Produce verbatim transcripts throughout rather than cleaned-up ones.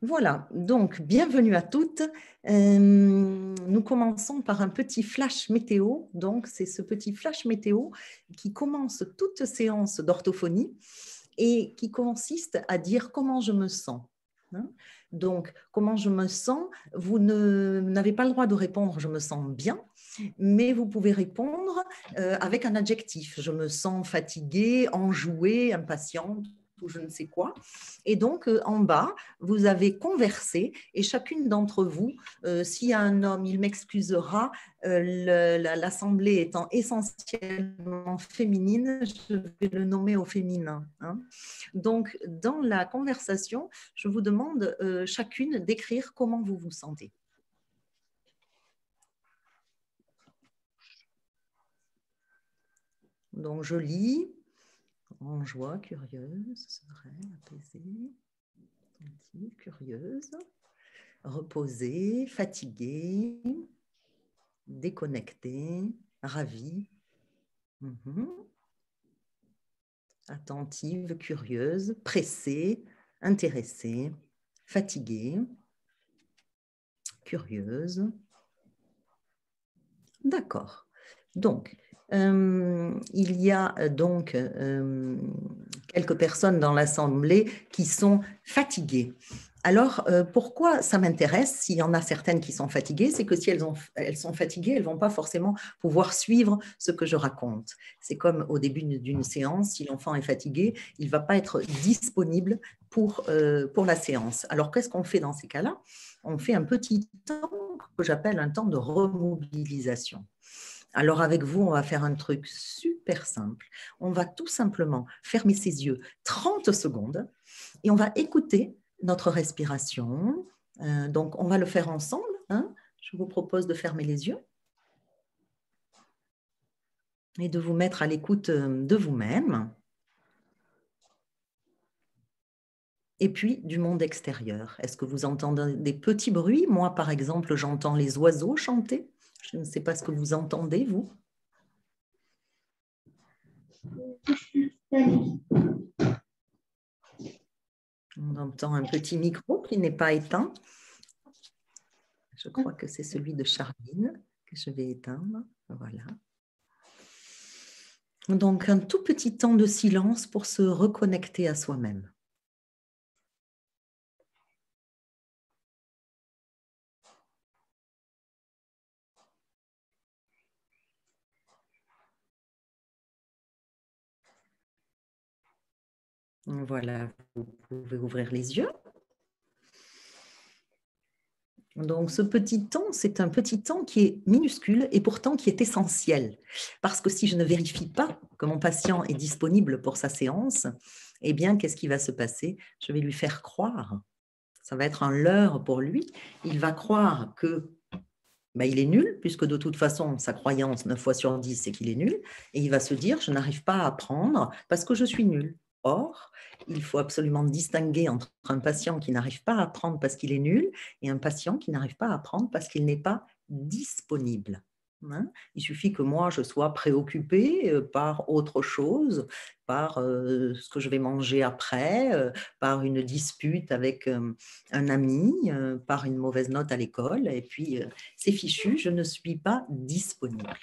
Voilà, donc bienvenue à toutes. Euh, nous commençons par un petit flash météo. Donc, c'est ce petit flash météo qui commence toute séance d'orthophonie et qui consiste à dire comment je me sens. Hein. Donc, comment je me sens, vous ne, n'avez pas le droit de répondre je me sens bien, mais vous pouvez répondre euh, avec un adjectif. Je me sens fatiguée, enjouée, impatiente ou je ne sais quoi. Et donc, euh, en bas, vous avez conversé et chacune d'entre vous, euh, s'il y a un homme, il m'excusera, euh, l'assemblée étant essentiellement féminine, je vais le nommer au féminin. Hein. Donc, dans la conversation, je vous demande euh, chacune d'écrire comment vous vous sentez. Donc, je lis en joie, curieuse, sereine, apaisée, attentive, curieuse, reposée, fatiguée, déconnectée, ravie, mmh. attentive, curieuse, pressée, intéressée, fatiguée, curieuse. D'accord. Donc, euh, il y a donc euh, quelques personnes dans l'assemblée qui sont fatiguées. Alors, euh, pourquoi ça m'intéresse s'il y en a certaines qui sont fatiguées? C'est que si elles, ont, elles sont fatiguées, elles ne vont pas forcément pouvoir suivre ce que je raconte. C'est comme au début d'une séance, si l'enfant est fatigué, il ne va pas être disponible pour, euh, pour la séance. Alors, qu'est-ce qu'on fait dans ces cas-là? On fait un petit temps que j'appelle un temps de remobilisation. Alors avec vous, on va faire un truc super simple. On va tout simplement fermer ses yeux trente secondes et on va écouter notre respiration. Euh, donc, on va le faire ensemble. Hein. Je vous propose de fermer les yeux et de vous mettre à l'écoute de vous-même et puis du monde extérieur. Est-ce que vous entendez des petits bruits? Moi, par exemple, j'entends les oiseaux chanter. Je ne sais pas ce que vous entendez, vous. On entend un petit micro qui n'est pas éteint. Je crois que c'est celui de Charline que je vais éteindre. Voilà. Donc, un tout petit temps de silence pour se reconnecter à soi-même. Voilà, vous pouvez ouvrir les yeux. Donc, ce petit temps, c'est un petit temps qui est minuscule et pourtant qui est essentiel. Parce que si je ne vérifie pas que mon patient est disponible pour sa séance, eh bien, qu'est-ce qui va se passer? Je vais lui faire croire, ça va être un leurre pour lui, il va croire que ben, il est nul, puisque de toute façon, sa croyance, neuf fois sur dix, c'est qu'il est nul, et il va se dire, je n'arrive pas à apprendre parce que je suis nul. Or, il faut absolument distinguer entre un patient qui n'arrive pas à apprendre parce qu'il est nul et un patient qui n'arrive pas à apprendre parce qu'il n'est pas disponible. Hein. Il suffit que moi, je sois préoccupée par autre chose, par euh, ce que je vais manger après, euh, par une dispute avec euh, un ami, euh, par une mauvaise note à l'école, et puis euh, c'est fichu, je ne suis pas disponible.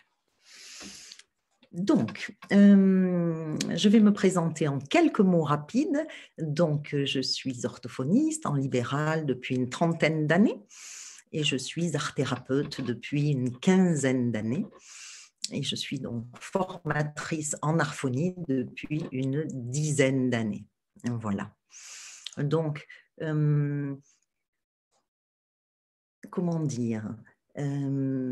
Donc, euh, je vais me présenter en quelques mots rapides. Donc, je suis orthophoniste en libéral depuis une trentaine d'années et je suis art-thérapeute depuis une quinzaine d'années. Et je suis donc formatrice en artphonie depuis une dizaine d'années. Voilà. Donc, euh, comment dire euh,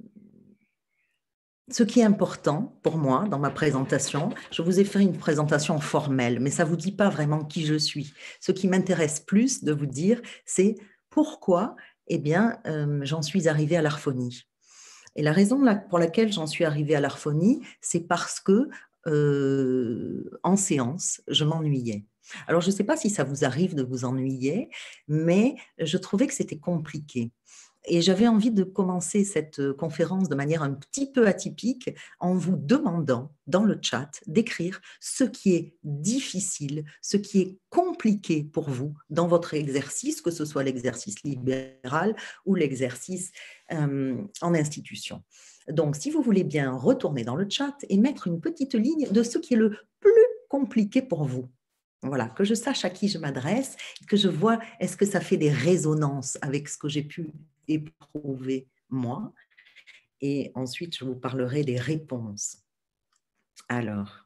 ce qui est important pour moi dans ma présentation, je vous ai fait une présentation formelle, mais ça ne vous dit pas vraiment qui je suis. Ce qui m'intéresse plus de vous dire, c'est pourquoi eh bien, euh, j'en suis arrivée à l'artphonie. Et la raison pour laquelle j'en suis arrivée à l'artphonie, c'est parce que euh, en séance, je m'ennuyais. Alors, je ne sais pas si ça vous arrive de vous ennuyer, mais je trouvais que c'était compliqué. Et j'avais envie de commencer cette conférence de manière un petit peu atypique en vous demandant dans le chat d'écrire ce qui est difficile, ce qui est compliqué pour vous dans votre exercice, que ce soit l'exercice libéral ou l'exercice euh, en institution. Donc, si vous voulez bien retourner dans le chat et mettre une petite ligne de ce qui est le plus compliqué pour vous. Voilà, que je sache à qui je m'adresse, que je vois est-ce que ça fait des résonances avec ce que j'ai pu éprouver moi. Et ensuite, je vous parlerai des réponses. Alors,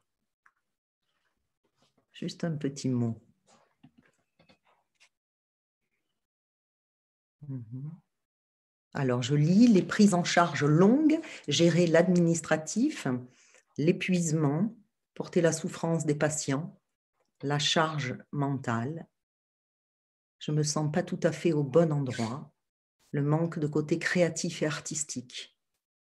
juste un petit mot. Alors, je lis les prises en charge longues, gérer l'administratif, l'épuisement, porter la souffrance des patients, la charge mentale. Je ne me sens pas tout à fait au bon endroit. Le manque de côté créatif et artistique.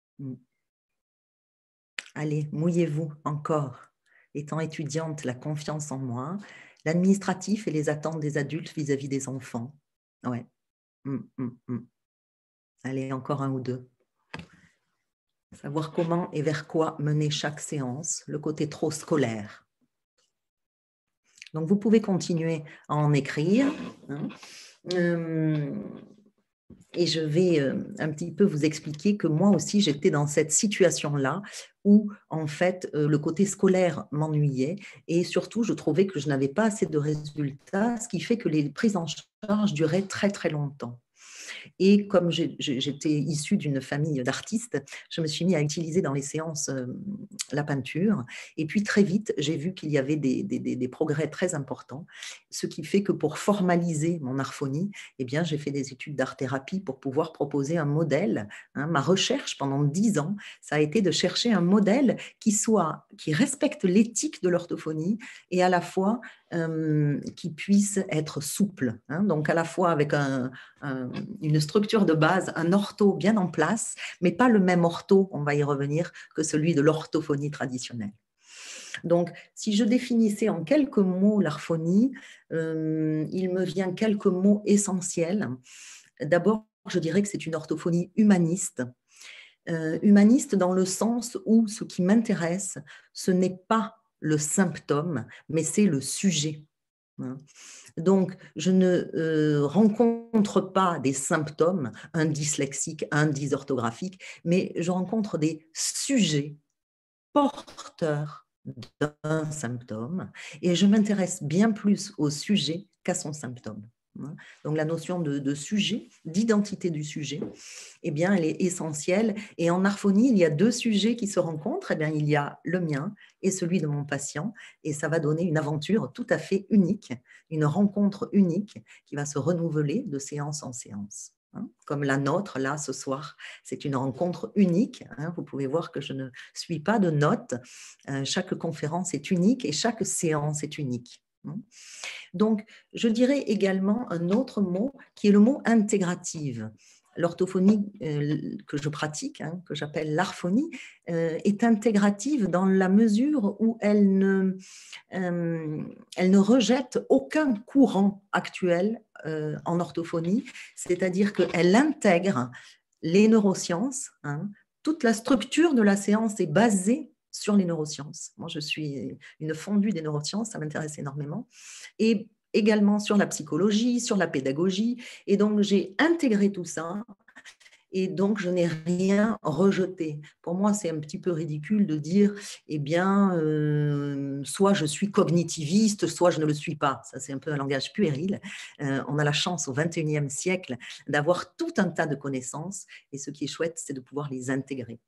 Allez, mouillez-vous encore. Étant étudiante, la confiance en moi, l'administratif et les attentes des adultes vis-à-vis des enfants. Ouais. Mm, mm, mm. Allez, encore un ou deux. Savoir comment et vers quoi mener chaque séance, le côté trop scolaire. Donc, vous pouvez continuer à en écrire. Hein. Euh, Et je vais un petit peu vous expliquer que moi aussi, j'étais dans cette situation-là où, en fait, le côté scolaire m'ennuyait et surtout, je trouvais que je n'avais pas assez de résultats, ce qui fait que les prises en charge duraient très, très longtemps. Et comme j'étais issue d'une famille d'artistes, je me suis mis à utiliser dans les séances euh, la peinture. Et puis très vite, j'ai vu qu'il y avait des, des, des, progrès très importants, ce qui fait que pour formaliser mon arphonie, eh bien, j'ai fait des études d'art-thérapie pour pouvoir proposer un modèle. Hein. Ma recherche pendant dix ans, ça a été de chercher un modèle qui soit, qui respecte l'éthique de l'orthophonie et à la fois euh, qui puisse être souple. Hein. Donc à la fois avec un, un, une structure de base, un ortho bien en place, mais pas le même ortho, on va y revenir, que celui de l'orthophonie traditionnelle. Donc, si je définissais en quelques mots l'arphonie, euh, il me vient quelques mots essentiels. D'abord, je dirais que c'est une orthophonie humaniste. Euh, humaniste dans le sens où ce qui m'intéresse, ce n'est pas le symptôme, mais c'est le sujet. Donc, je ne euh, rencontre pas des symptômes, un dyslexique, un dysorthographique, mais je rencontre des sujets porteurs d'un symptôme et je m'intéresse bien plus au sujet qu'à son symptôme. Donc, la notion de, de sujet, d'identité du sujet, eh bien, elle est essentielle. Et en arphonie, il y a deux sujets qui se rencontrent. Eh bien, il y a le mien et celui de mon patient. Et ça va donner une aventure tout à fait unique, une rencontre unique qui va se renouveler de séance en séance. Hein, comme la nôtre, là, ce soir, c'est une rencontre unique. Hein, vous pouvez voir que je ne suis pas de notes. Euh, chaque conférence est unique et chaque séance est unique. Donc, je dirais également un autre mot qui est le mot intégrative. L'orthophonie euh, que je pratique, hein, que j'appelle l'arphonie, euh, est intégrative dans la mesure où elle ne, euh, elle ne rejette aucun courant actuel euh, en orthophonie, c'est-à-dire qu'elle intègre les neurosciences. Hein, toute la structure de la séance est basée sur les neurosciences. Moi, je suis une fondue des neurosciences, ça m'intéresse énormément. Et également sur la psychologie, sur la pédagogie. Et donc, j'ai intégré tout ça. Et donc, je n'ai rien rejeté. Pour moi, c'est un petit peu ridicule de dire, eh bien, euh, soit je suis cognitiviste, soit je ne le suis pas. Ça, c'est un peu un langage puéril. Euh, on a la chance au vingt et unième siècle d'avoir tout un tas de connaissances. Et ce qui est chouette, c'est de pouvoir les intégrer.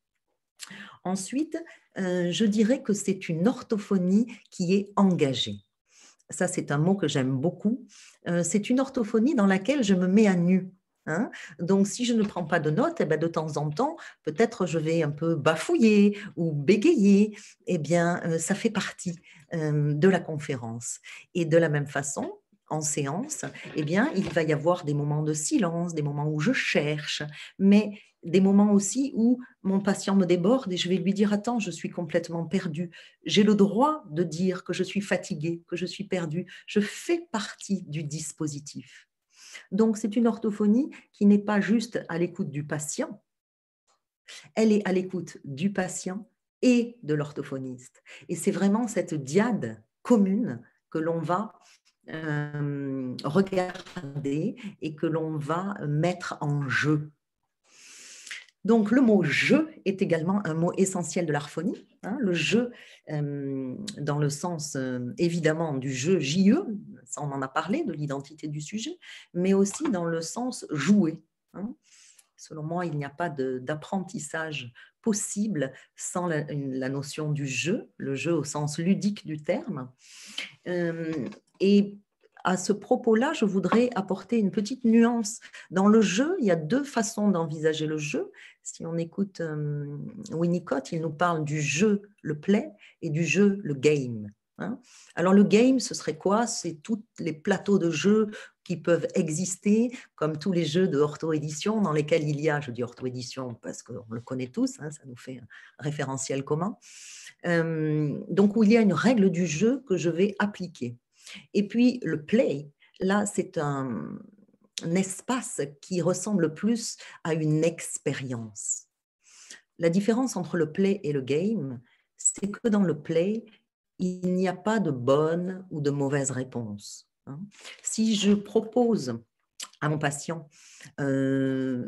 Ensuite, euh, je dirais que c'est une orthophonie qui est engagée. Ça, c'est un mot que j'aime beaucoup. Euh, c'est une orthophonie dans laquelle je me mets à nu. Hein. Donc, si je ne prends pas de notes, eh bien, de temps en temps, peut-être je vais un peu bafouiller ou bégayer. Eh bien, euh, ça fait partie euh, de la conférence. Et de la même façon, en séance, eh bien, il va y avoir des moments de silence, des moments où je cherche, mais des moments aussi où mon patient me déborde et je vais lui dire « Attends, je suis complètement perdue ». J'ai le droit de dire que je suis fatiguée, que je suis perdue. Je fais partie du dispositif. Donc, c'est une orthophonie qui n'est pas juste à l'écoute du patient, elle est à l'écoute du patient et de l'orthophoniste. Et c'est vraiment cette diade commune que l'on va euh, regarder et que l'on va mettre en jeu. Donc, le mot « jeu » est également un mot essentiel de l'orthophonie. Hein, le jeu, euh, dans le sens euh, évidemment du jeu J E, ça on en a parlé, de l'identité du sujet, mais aussi dans le sens jouer. Hein. Selon moi, il n'y a pas d'apprentissage possible sans la, la, notion du jeu, le jeu au sens ludique du terme. Euh, et à ce propos-là, je voudrais apporter une petite nuance. Dans le jeu, il y a deux façons d'envisager le jeu. Si on écoute euh, Winnicott, il nous parle du jeu, le play, et du jeu, le game. Hein. Alors le game, ce serait quoi? C'est tous les plateaux de jeux qui peuvent exister, comme tous les jeux de ortho-édition dans lesquels il y a, je dis ortho-édition parce qu'on le connaît tous, hein, ça nous fait un référentiel commun. Euh, donc où il y a une règle du jeu que je vais appliquer. Et puis le play, là c'est un, un espace qui ressemble plus à une expérience. La différence entre le play et le game, c'est que dans le play, il n'y a pas de bonne ou de mauvaise réponse. Si je propose à mon patient euh,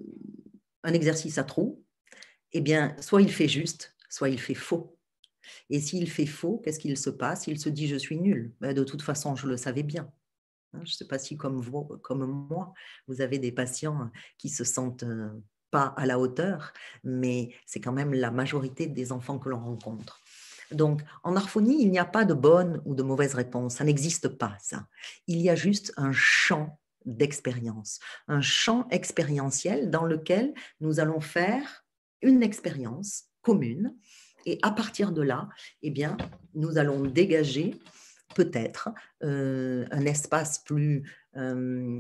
un exercice à trous, eh bien, soit il fait juste, soit il fait faux. Et s'il fait faux, qu'est-ce qu'il se passe? Il se dit « je suis nul ». Ben, de toute façon, je le savais bien. Je ne sais pas si, comme, vous, comme moi, vous avez des patients qui se sentent pas à la hauteur, mais c'est quand même la majorité des enfants que l'on rencontre. Donc, en orthophonie, il n'y a pas de bonne ou de mauvaise réponse. Ça n'existe pas, ça. Il y a juste un champ d'expérience, un champ expérientiel dans lequel nous allons faire une expérience commune. Et à partir de là, eh bien, nous allons dégager peut-être euh, un espace plus, euh,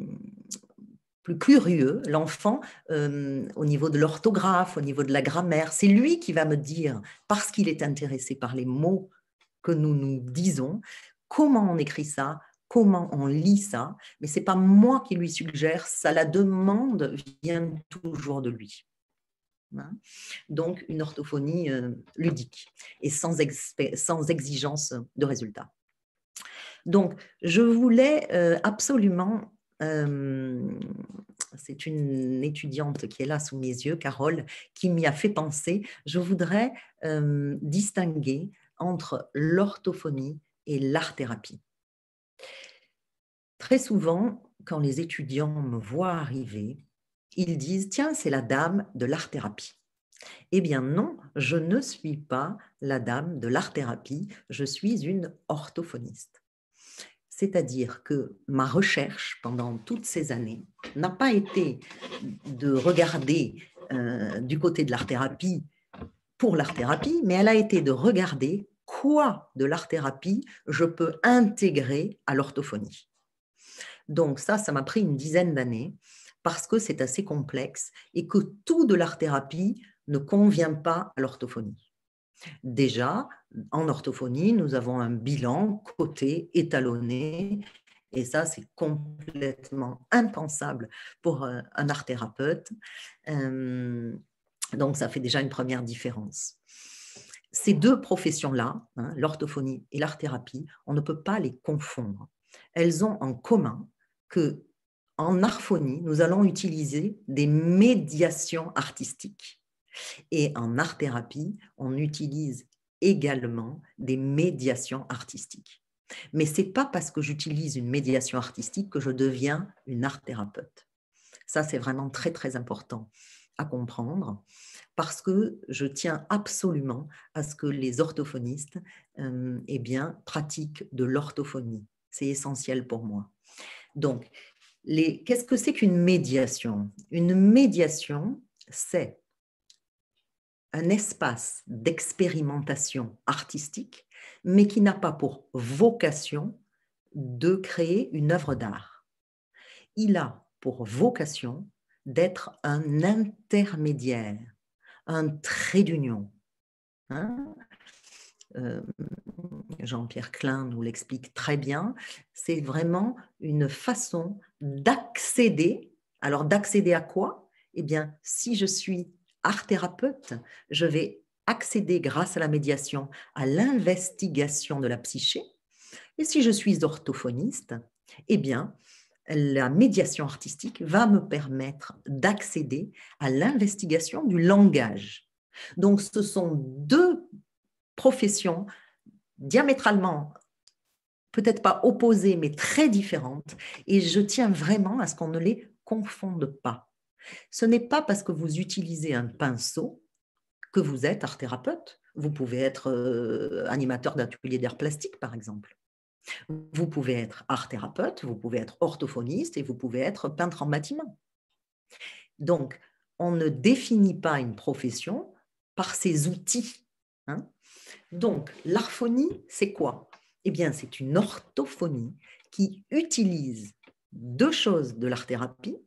plus curieux. L'enfant, euh, au niveau de l'orthographe, au niveau de la grammaire, c'est lui qui va me dire, parce qu'il est intéressé par les mots que nous nous disons, comment on écrit ça, comment on lit ça, mais ce n'est pas moi qui lui suggère, ça, la demande vient toujours de lui. Donc, une orthophonie euh, ludique et sans, sans exigence de résultat. Donc, je voulais euh, absolument, euh, c'est une étudiante qui est là sous mes yeux, Carole, qui m'y a fait penser, je voudrais euh, distinguer entre l'orthophonie et l'art-thérapie. Très souvent, quand les étudiants me voient arriver, ils disent « tiens, c'est la dame de l'art-thérapie ». Eh bien non, je ne suis pas la dame de l'art-thérapie, je suis une orthophoniste. C'est-à-dire que ma recherche pendant toutes ces années n'a pas été de regarder euh, du côté de l'art-thérapie pour l'art-thérapie, mais elle a été de regarder quoi de l'art-thérapie je peux intégrer à l'orthophonie. Donc ça, ça m'a pris une dizaine d'années parce que c'est assez complexe et que tout de l'art-thérapie ne convient pas à l'orthophonie. Déjà, en orthophonie, nous avons un bilan coté, étalonné, et ça, c'est complètement impensable pour un art-thérapeute. Donc, ça fait déjà une première différence. Ces deux professions-là, hein, l'orthophonie et l'art-thérapie, on ne peut pas les confondre. Elles ont en commun que en orthophonie, nous allons utiliser des médiations artistiques. Et en art-thérapie, on utilise également des médiations artistiques. Mais ce n'est pas parce que j'utilise une médiation artistique que je deviens une art-thérapeute. Ça, c'est vraiment très, très important à comprendre parce que je tiens absolument à ce que les orthophonistes euh, eh bien, pratiquent de l'orthophonie. C'est essentiel pour moi. Donc, qu'est-ce que c'est qu'une médiation? Une médiation, c'est un espace d'expérimentation artistique, mais qui n'a pas pour vocation de créer une œuvre d'art. Il a pour vocation d'être un intermédiaire, un trait d'union. Hein? Euh, Jean-Pierre Klein nous l'explique très bien, c'est vraiment une façon d'accéder. Alors, d'accéder à quoi? Eh bien, si je suis art-thérapeute, je vais accéder grâce à la médiation à l'investigation de la psyché. Et si je suis orthophoniste, eh bien, la médiation artistique va me permettre d'accéder à l'investigation du langage. Donc, ce sont deux professions diamétralement, peut-être pas opposées, mais très différentes. Et je tiens vraiment à ce qu'on ne les confonde pas. Ce n'est pas parce que vous utilisez un pinceau que vous êtes art-thérapeute. Vous pouvez être euh, animateur d'atelier d'art plastique, par exemple. Vous pouvez être art-thérapeute, vous pouvez être orthophoniste et vous pouvez être peintre en bâtiment. Donc, on ne définit pas une profession par ses outils. Hein. Donc, l'arphonie, c'est quoi? Eh bien, c'est une orthophonie qui utilise deux choses de l'art-thérapie.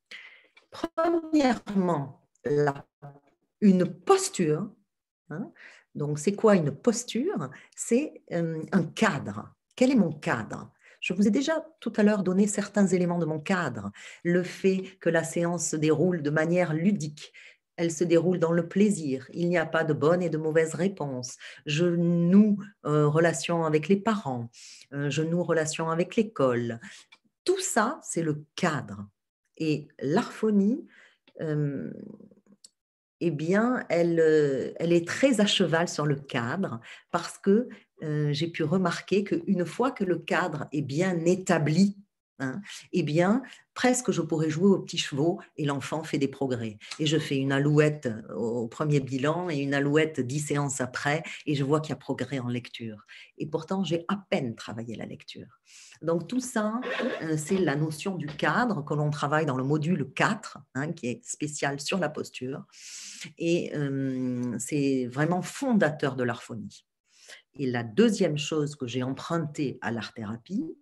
Premièrement, la, une posture. Hein. Donc, c'est quoi une posture? C'est euh, un cadre. Quel est mon cadre? Je vous ai déjà tout à l'heure donné certains éléments de mon cadre. Le fait que la séance se déroule de manière ludique. Elle se déroule dans le plaisir. Il n'y a pas de bonne et de mauvaise réponse. Je noue euh, relation avec les parents. Euh, je noue relation avec l'école. Tout ça, c'est le cadre. Et l'arphonie, euh, eh bien, elle, elle est très à cheval sur le cadre parce que euh, j'ai pu remarquer qu'une fois que le cadre est bien établi, hein, eh bien, presque je pourrais jouer aux petits chevaux et l'enfant fait des progrès. Et je fais une alouette au premier bilan et une alouette dix séances après et je vois qu'il y a progrès en lecture. Et pourtant, j'ai à peine travaillé la lecture. Donc tout ça, c'est la notion du cadre que l'on travaille dans le module quatre, hein, qui est spécial sur la posture. Et euh, c'est vraiment fondateur de l'arphonie. Et la deuxième chose que j'ai empruntée à l'art-thérapie,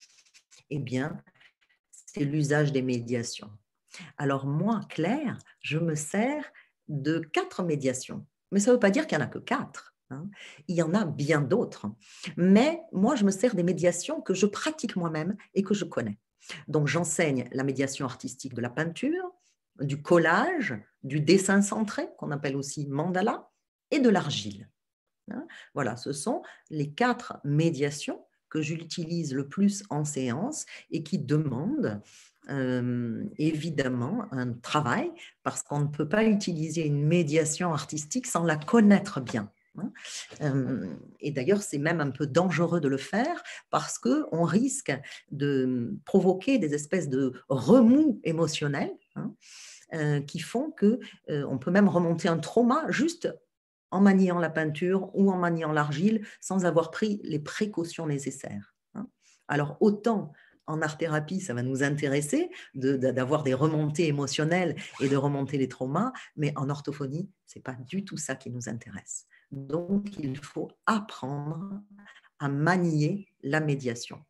eh bien, c'est l'usage des médiations. Alors moi, Claire, je me sers de quatre médiations. Mais ça ne veut pas dire qu'il n'y en a que quatre. Hein. Il y en a bien d'autres. Mais moi, je me sers des médiations que je pratique moi-même et que je connais. Donc, j'enseigne la médiation artistique de la peinture, du collage, du dessin centré, qu'on appelle aussi mandala, et de l'argile. Hein. Voilà, ce sont les quatre médiations que j'utilise le plus en séance et qui demandent euh, évidemment un travail parce qu'on ne peut pas utiliser une médiation artistique sans la connaître bien. Hein. Euh, et d'ailleurs, c'est même un peu dangereux de le faire parce qu'on risque de provoquer des espèces de remous émotionnels, hein, euh, qui font qu'on euh, peut même remonter un trauma juste en maniant la peinture ou en maniant l'argile sans avoir pris les précautions nécessaires. Hein. Alors, autant en art-thérapie, ça va nous intéresser de, de, d'avoir des remontées émotionnelles et de remonter les traumas, mais en orthophonie, ce n'est pas du tout ça qui nous intéresse. Donc, il faut apprendre à manier la médiation.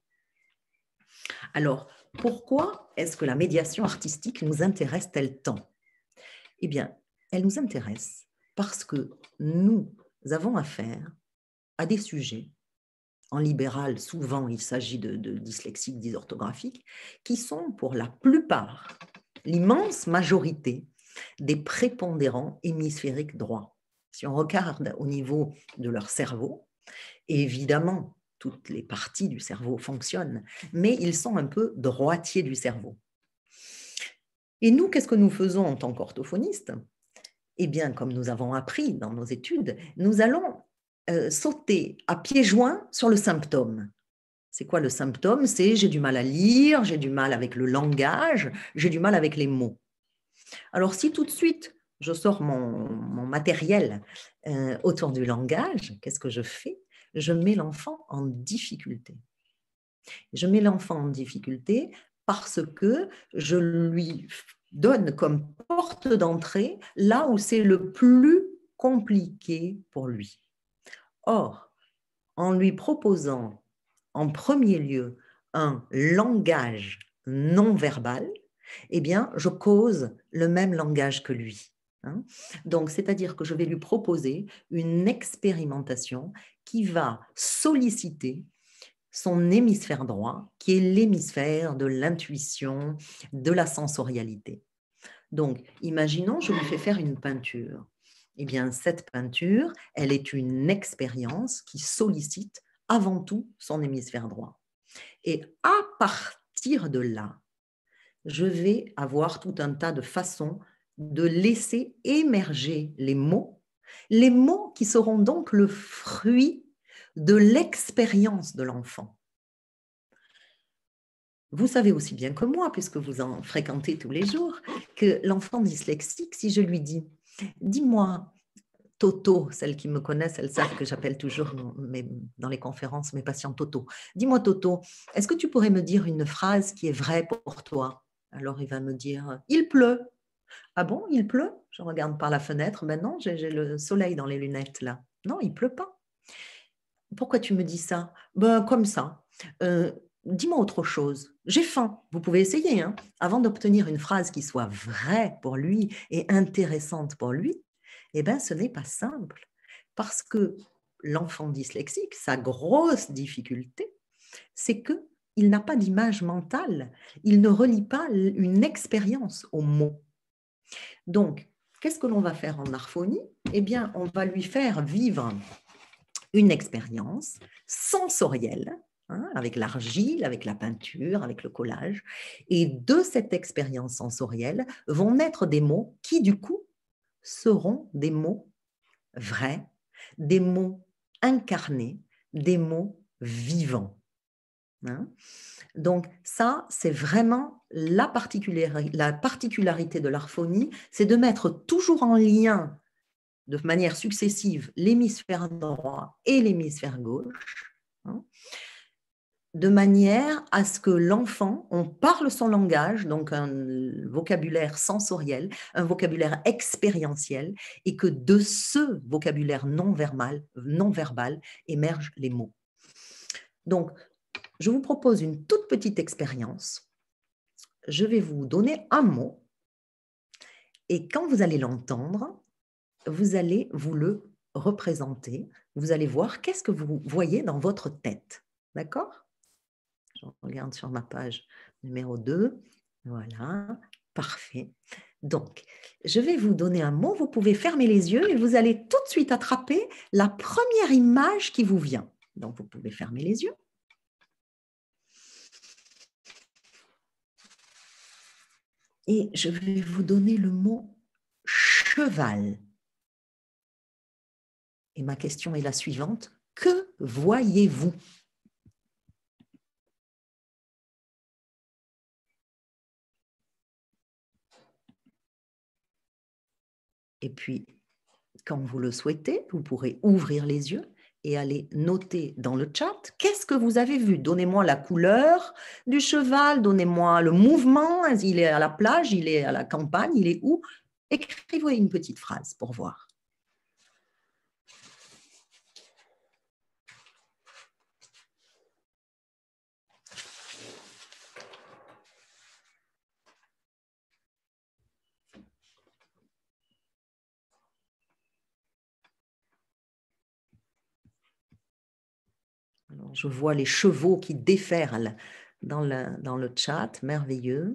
Alors, pourquoi est-ce que la médiation artistique nous intéresse-t-elle tant? Eh bien, elle nous intéresse parce que nous avons affaire à des sujets, en libéral, souvent il s'agit de, de dyslexiques, dysorthographiques, qui sont pour la plupart, l'immense majorité, des prépondérants hémisphériques droits. Si on regarde au niveau de leur cerveau, évidemment, toutes les parties du cerveau fonctionnent, mais ils sont un peu droitiers du cerveau. Et nous, qu'est-ce que nous faisons en tant qu'orthophonistes? Eh bien, comme nous avons appris dans nos études, nous allons euh, sauter à pieds joints sur le symptôme. C'est quoi le symptôme? C'est j'ai du mal à lire, j'ai du mal avec le langage, j'ai du mal avec les mots. Alors, si tout de suite, je sors mon, mon matériel euh, autour du langage, qu'est-ce que je fais? Je mets l'enfant en difficulté. Je mets l'enfant en difficulté parce que je lui donne comme porte d'entrée là où c'est le plus compliqué pour lui. Or, en lui proposant en premier lieu un langage non verbal, eh bien, je cause le même langage que lui. Hein. Donc, c'est-à-dire que je vais lui proposer une expérimentation qui va solliciter son hémisphère droit, qui est l'hémisphère de l'intuition, de la sensorialité. Donc, imaginons, je lui fais faire une peinture. Eh bien, cette peinture, elle est une expérience qui sollicite avant tout son hémisphère droit. Et à partir de là, je vais avoir tout un tas de façons de laisser émerger les mots, les mots qui seront donc le fruit de l'expérience de l'enfant. Vous savez aussi bien que moi, puisque vous en fréquentez tous les jours, que l'enfant dyslexique, si je lui dis « Dis-moi, Toto », celles qui me connaissent, elles savent que j'appelle toujours mes, dans les conférences mes patients Toto. « Dis-moi, Toto, est-ce que tu pourrais me dire une phrase qui est vraie pour toi ?» Alors, il va me dire « Il pleut ». « Ah bon, il pleut ?» Je regarde par la fenêtre. « Ben non, j'ai le soleil dans les lunettes, là. »« Non, il pleut pas. »« Pourquoi tu me dis ça ?»« Ben, comme ça. Euh, » Dis-moi autre chose. J'ai faim. Vous pouvez essayer. Hein. Avant d'obtenir une phrase qui soit vraie pour lui et intéressante pour lui, eh ben, ce n'est pas simple. Parce que l'enfant dyslexique, sa grosse difficulté, c'est qu'il n'a pas d'image mentale. Il ne relie pas une expérience aux mots. Donc, qu'est-ce que l'on va faire en arphonie? Eh bien, on va lui faire vivre une expérience sensorielle, hein, avec l'argile, avec la peinture, avec le collage. Et de cette expérience sensorielle vont naître des mots qui, du coup, seront des mots vrais, des mots incarnés, des mots vivants. Hein. Donc ça, c'est vraiment la particularité, la particularité de l'arphonie, c'est de mettre toujours en lien de manière successive l'hémisphère droit et l'hémisphère gauche, hein, de manière à ce que l'enfant, on parle son langage, donc un vocabulaire sensoriel, un vocabulaire expérientiel, et que de ce vocabulaire non verbal, non verbal émergent les mots. Donc, je vous propose une toute petite expérience. Je vais vous donner un mot et quand vous allez l'entendre, vous allez vous le représenter. Vous allez voir qu'est-ce que vous voyez dans votre tête. D'accord? Je regarde sur ma page numéro deux. Voilà, parfait. Donc, je vais vous donner un mot. Vous pouvez fermer les yeux et vous allez tout de suite attraper la première image qui vous vient. Donc, vous pouvez fermer les yeux. Et je vais vous donner le mot cheval. Et ma question est la suivante. Que voyez-vous? Et puis, quand vous le souhaitez, vous pourrez ouvrir les yeux et aller noter dans le chat qu'est-ce que vous avez vu. Donnez-moi la couleur du cheval, donnez-moi le mouvement. Il est à la plage, il est à la campagne, il est où? Écrivez une petite phrase pour voir. Alors, je vois les chevaux qui déferlent dans le, dans le chat, merveilleux.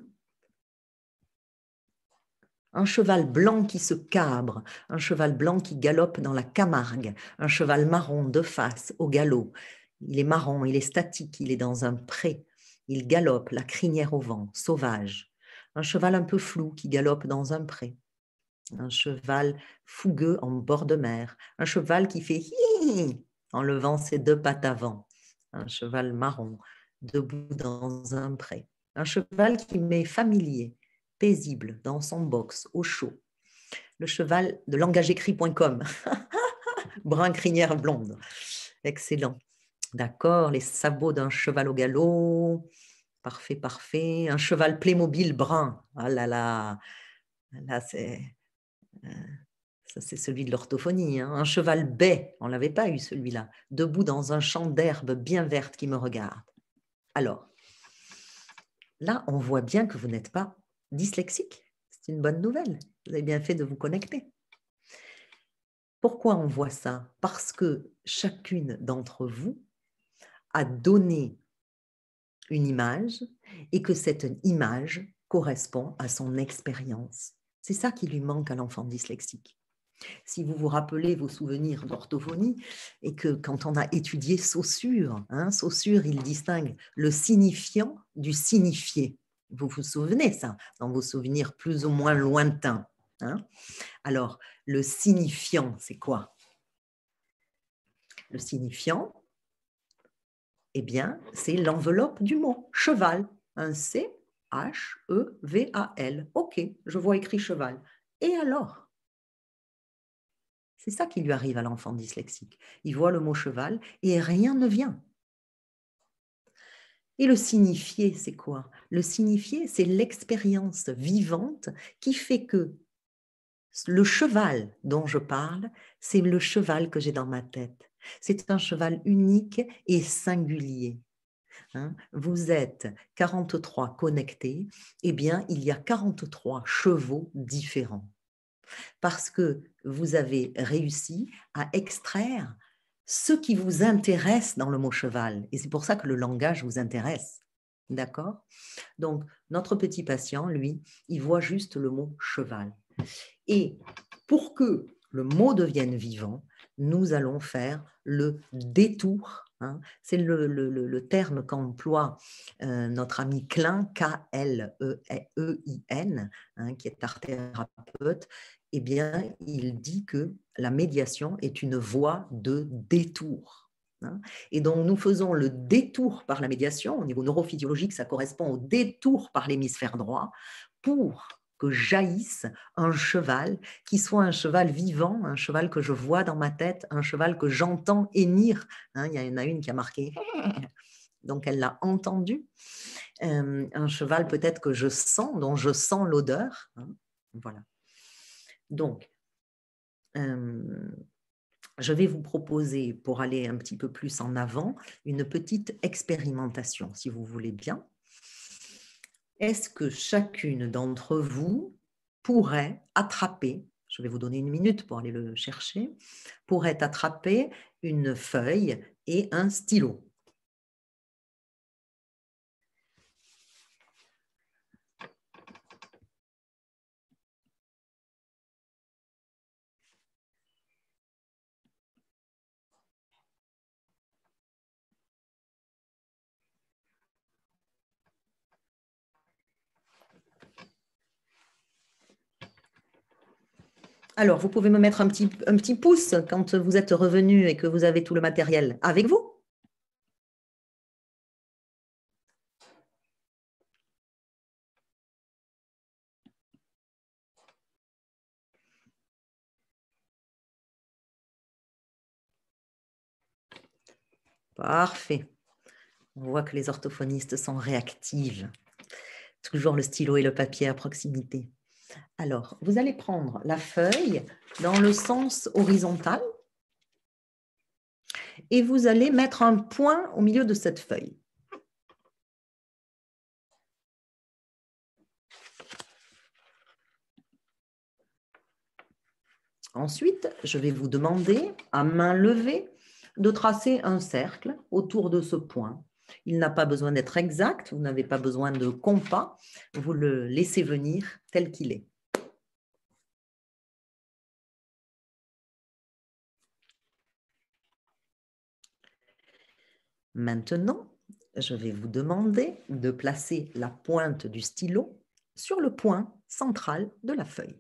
Un cheval blanc qui se cabre, un cheval blanc qui galope dans la Camargue, un cheval marron de face au galop. Il est marron, il est statique, il est dans un pré. Il galope, la crinière au vent, sauvage. Un cheval un peu flou qui galope dans un pré. Un cheval fougueux en bord de mer. Un cheval qui fait hi en levant ses deux pattes avant. Un cheval marron debout dans un pré. Un cheval qui m'est familier, paisible, dans son box, au chaud. Le cheval de langage écrit point com. Brun crinière blonde. Excellent. D'accord, les sabots d'un cheval au galop. Parfait, parfait. Un cheval Playmobil brun. Ah là là. Là, c'est... Ça, c'est celui de l'orthophonie. Hein. Un cheval bai, on ne l'avait pas eu celui-là. Debout dans un champ d'herbe bien verte qui me regarde. Alors, là, on voit bien que vous n'êtes pas dyslexique. C'est une bonne nouvelle. Vous avez bien fait de vous connecter. Pourquoi on voit ça? Parce que chacune d'entre vous a donné une image et que cette image correspond à son expérience. C'est ça qui lui manque à l'enfant dyslexique. Si vous vous rappelez vos souvenirs d'orthophonie et que quand on a étudié Saussure, hein, Saussure, il distingue le signifiant du signifié. Vous vous souvenez ça, dans vos souvenirs plus ou moins lointains. Hein? Alors, le signifiant, c'est quoi? Le signifiant, eh bien, c'est l'enveloppe du mot cheval. Un C H E V A L. Ok, je vois écrit cheval. Et alors? C'est ça qui lui arrive à l'enfant dyslexique. Il voit le mot cheval et rien ne vient. Et le signifié, c'est quoi? Le signifié, c'est l'expérience vivante qui fait que le cheval dont je parle, c'est le cheval que j'ai dans ma tête. C'est un cheval unique et singulier. Hein? Vous êtes quarante-trois connectés, eh bien, il y a quarante-trois chevaux différents. Parce que vous avez réussi à extraire ce qui vous intéresse dans le mot cheval. Et c'est pour ça que le langage vous intéresse. D'accord? Donc, notre petit patient, lui, il voit juste le mot cheval. Et pour que le mot devienne vivant, nous allons faire le détour. Hein. C'est le, le, le terme qu'emploie euh, notre ami Klein, K L E I N, hein, qui est art thérapeute. Eh bien, il dit que la médiation est une voie de détour. Hein. Et donc, nous faisons le détour par la médiation. Au niveau neurophysiologique, ça correspond au détour par l'hémisphère droit pour que jaillisse un cheval qui soit un cheval vivant, un cheval que je vois dans ma tête, un cheval que j'entends hennir. Hein, il y en a une qui a marqué, donc elle l'a entendu. Euh, un cheval peut-être que je sens, dont je sens l'odeur. Hein, voilà. Donc, euh, je vais vous proposer, pour aller un petit peu plus en avant, une petite expérimentation, si vous voulez bien. Est-ce que chacune d'entre vous pourrait attraper, je vais vous donner une minute pour aller le chercher, pourrait attraper une feuille et un stylo? Alors, vous pouvez me mettre un petit, un petit pouce quand vous êtes revenu et que vous avez tout le matériel avec vous. Parfait. On voit que les orthophonistes sont réactives. Toujours le stylo et le papier à proximité. Alors, vous allez prendre la feuille dans le sens horizontal et vous allez mettre un point au milieu de cette feuille. Ensuite, je vais vous demander, à main levée, de tracer un cercle autour de ce point. Il n'a pas besoin d'être exact, vous n'avez pas besoin de compas, vous le laissez venir tel qu'il est. Maintenant, je vais vous demander de placer la pointe du stylo sur le point central de la feuille.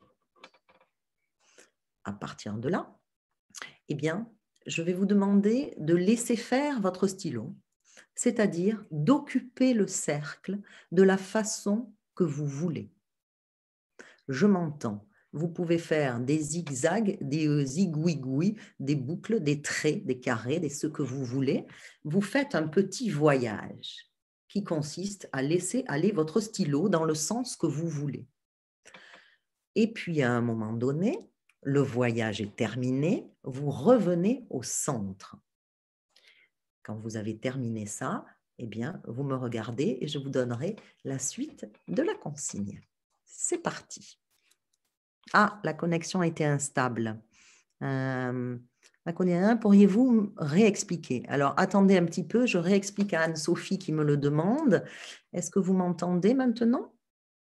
À partir de là, eh bien, je vais vous demander de laisser faire votre stylo, c'est-à-dire d'occuper le cercle de la façon que vous voulez. Je m'entends. Vous pouvez faire des zigzags, des zigouigouis, des boucles, des traits, des carrés, des ce que vous voulez. Vous faites un petit voyage qui consiste à laisser aller votre stylo dans le sens que vous voulez. Et puis, à un moment donné, le voyage est terminé, vous revenez au centre. Quand vous avez terminé ça, eh bien, vous me regardez et je vous donnerai la suite de la consigne. c'est parti. Ah, la connexion était instable. Euh, la connexion, pourriez-vous réexpliquer? Alors, attendez un petit peu, je réexplique à Anne-Sophie qui me le demande. Est-ce que vous m'entendez maintenant?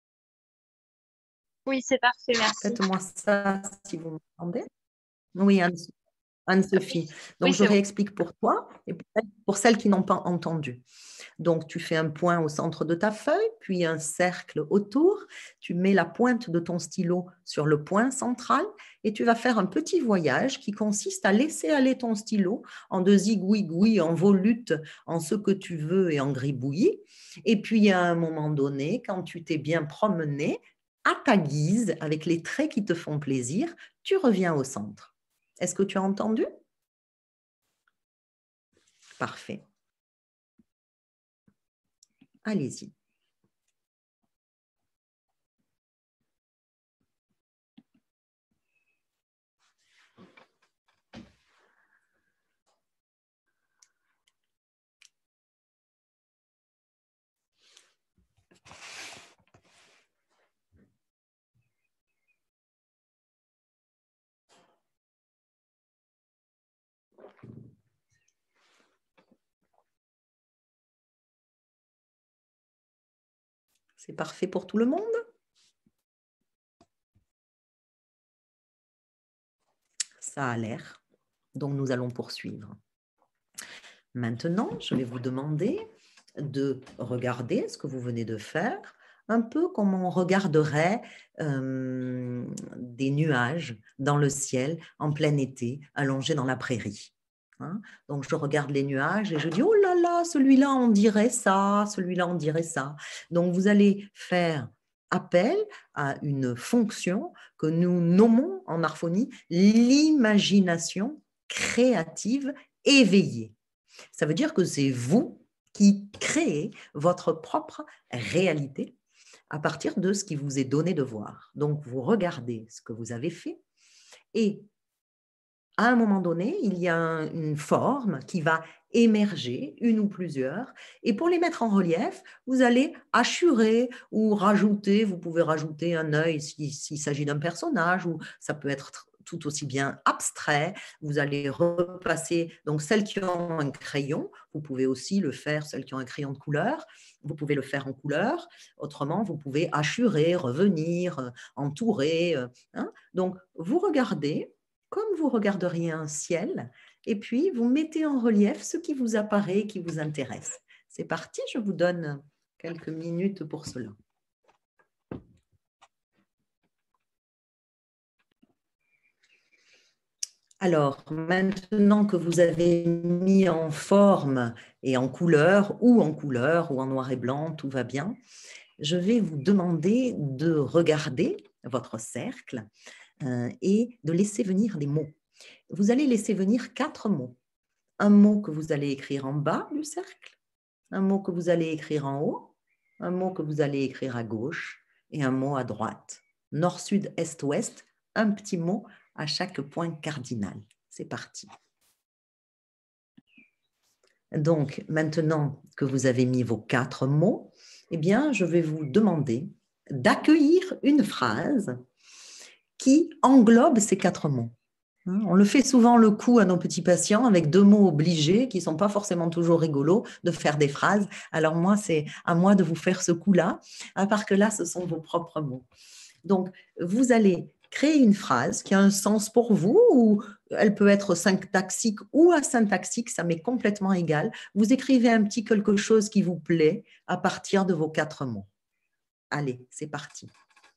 Oui, c'est parfait, merci. Faites-moi ça si vous m'entendez. Oui, Anne- Anne-Sophie. Donc, Oui, je c'est bon. réexplique pour toi et pour celles qui n'ont pas entendu. Donc, tu fais un point au centre de ta feuille, puis un cercle autour. Tu mets la pointe de ton stylo sur le point central et tu vas faire un petit voyage qui consiste à laisser aller ton stylo en de zigouigouis, en volute, en ce que tu veux et en gribouillis. Et puis, à un moment donné, quand tu t'es bien promené, à ta guise, avec les traits qui te font plaisir, tu reviens au centre. Est-ce que tu as entendu? Parfait. Allez-y. C'est parfait pour tout le monde? Ça a l'air. Donc, nous allons poursuivre. Maintenant, je vais vous demander de regarder ce que vous venez de faire, un peu comme on regarderait euh, des nuages dans le ciel en plein été, allongés dans la prairie. Hein? Donc, je regarde les nuages et je dis, oh là là, celui-là, on dirait ça, celui-là, on dirait ça. Donc, vous allez faire appel à une fonction que nous nommons en orphonie l'imagination créative éveillée. Ça veut dire que c'est vous qui créez votre propre réalité à partir de ce qui vous est donné de voir. Donc, vous regardez ce que vous avez fait et à un moment donné, il y a une forme qui va émerger, une ou plusieurs, et pour les mettre en relief, vous allez assurer ou rajouter, vous pouvez rajouter un œil s'il si, s'agit d'un personnage, ou ça peut être tout aussi bien abstrait. Vous allez repasser, donc celles qui ont un crayon, vous pouvez aussi le faire, celles qui ont un crayon de couleur, vous pouvez le faire en couleur, autrement vous pouvez assurer, revenir, entourer. Hein. Donc vous regardez, comme vous regarderiez un ciel, et puis vous mettez en relief ce qui vous apparaît, qui vous intéresse. C'est parti, je vous donne quelques minutes pour cela. Alors, maintenant que vous avez mis en forme et en couleur, ou en couleur, ou en noir et blanc, tout va bien, je vais vous demander de regarder votre cercle euh, et de laisser venir des mots. Vous allez laisser venir quatre mots. Un mot que vous allez écrire en bas du cercle, un mot que vous allez écrire en haut, un mot que vous allez écrire à gauche et un mot à droite. Nord, sud, est, ouest, un petit mot à chaque point cardinal. C'est parti. Donc, maintenant que vous avez mis vos quatre mots, eh bien, je vais vous demander d'accueillir une phrase qui englobe ces quatre mots. On le fait souvent le coup à nos petits patients avec deux mots obligés qui ne sont pas forcément toujours rigolos de faire des phrases. Alors moi, c'est à moi de vous faire ce coup-là, à part que là, ce sont vos propres mots. Donc, vous allez créer une phrase qui a un sens pour vous, ou elle peut être syntaxique ou asyntaxique, ça m'est complètement égal. Vous écrivez un petit quelque chose qui vous plaît à partir de vos quatre mots. Allez, c'est parti.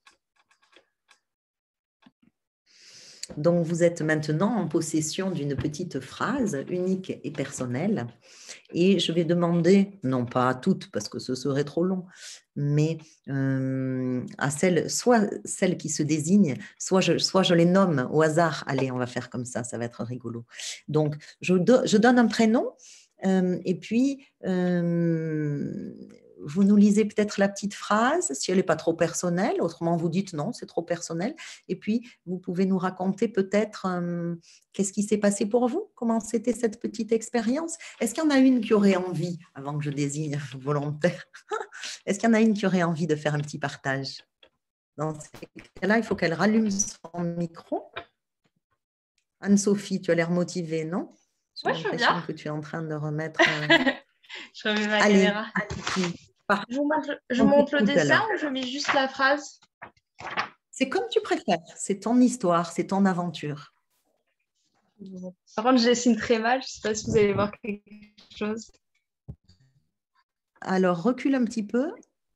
Donc, vous êtes maintenant en possession d'une petite phrase unique et personnelle. Et je vais demander, non pas à toutes parce que ce serait trop long, mais euh, à celles, soit celles qui se désignent, soit je, soit je les nomme au hasard. Allez, on va faire comme ça, ça va être rigolo. Donc, je, do, je donne un prénom euh, et puis euh, vous nous lisez peut-être la petite phrase, si elle n'est pas trop personnelle, autrement vous dites non, c'est trop personnel. Et puis, vous pouvez nous raconter peut-être euh, qu'est-ce qui s'est passé pour vous, comment c'était cette petite expérience. Est-ce qu'il y en a une qui aurait envie, avant que je désigne volontaire, est-ce qu'il y en a une qui aurait envie de faire un petit partage Dans ces cas-là, il faut qu'elle rallume son micro. Anne-Sophie, tu as l'air motivée, non? J'ai Ouais, je veux bien. l'impression que tu es en train de remettre… Euh... Je remets ma Allez, caméra. allez, par- Je vous montre, je on vous montre le t'écoute dessin alors. ou je mets juste la phrase? C'est comme tu préfères. C'est ton histoire, c'est ton aventure. Par contre, je dessine très mal. Je ne sais pas si vous allez voir quelque chose. Alors, recule un petit peu.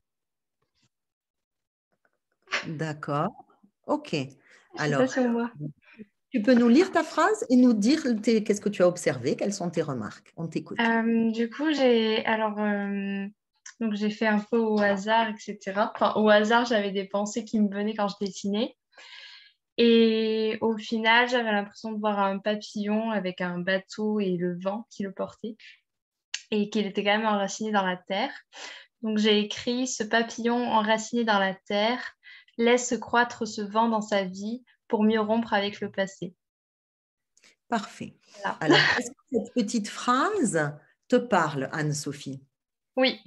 D'accord. OK. Je ne sais Alors, pas si on voit. tu peux nous lire ta phrase et nous dire tes- qu'est-ce que tu as observé, quelles sont tes remarques. On t'écoute. Euh, du coup, j'ai alors euh, donc j'ai fait un peu au hasard, et cetera. Enfin, au hasard, j'avais des pensées qui me venaient quand je dessinais. Et au final, j'avais l'impression de voir un papillon avec un bateau et le vent qui le portait, et qu'il était quand même enraciné dans la terre. Donc j'ai écrit: ce papillon enraciné dans la terre laisse croître ce vent dans sa vie pour mieux rompre avec le passé. Parfait. Voilà. Alors, est-ce que cette petite phrase te parle, Anne-Sophie? Oui.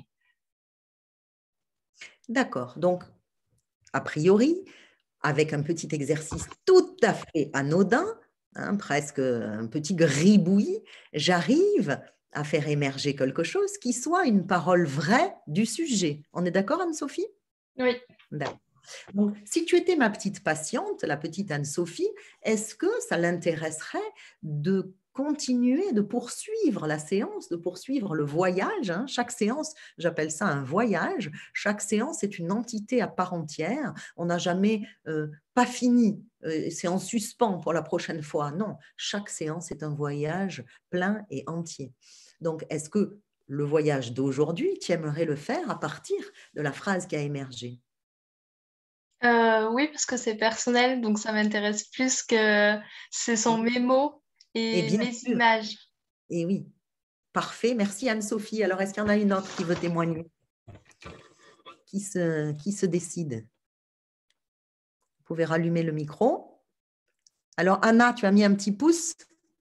D'accord. Donc, a priori, avec un petit exercice tout à fait anodin, hein, presque un petit gribouillis, j'arrive à faire émerger quelque chose qui soit une parole vraie du sujet. On est d'accord, Anne-Sophie? Oui. D'accord. Donc, si tu étais ma petite patiente, la petite Anne-Sophie, est-ce que ça l'intéresserait de continuer, de poursuivre la séance, de poursuivre le voyage, hein? Chaque séance, j'appelle ça un voyage. Chaque séance est une entité à part entière. On n'a jamais euh, pas fini. Euh, c'est en suspens pour la prochaine fois. Non, chaque séance est un voyage plein et entier. Donc, est-ce que le voyage d'aujourd'hui, tu aimerais le faire à partir de la phrase qui a émergé? Euh, oui, parce que c'est personnel, donc ça m'intéresse plus que ce sont mes mots Et et bien mes sûr, images. et oui, parfait. Merci Anne-Sophie. Alors, est-ce qu'il y en a une autre qui veut témoigner? Qui se, qui se décide? Vous pouvez rallumer le micro. Alors, Anna, tu as mis un petit pouce.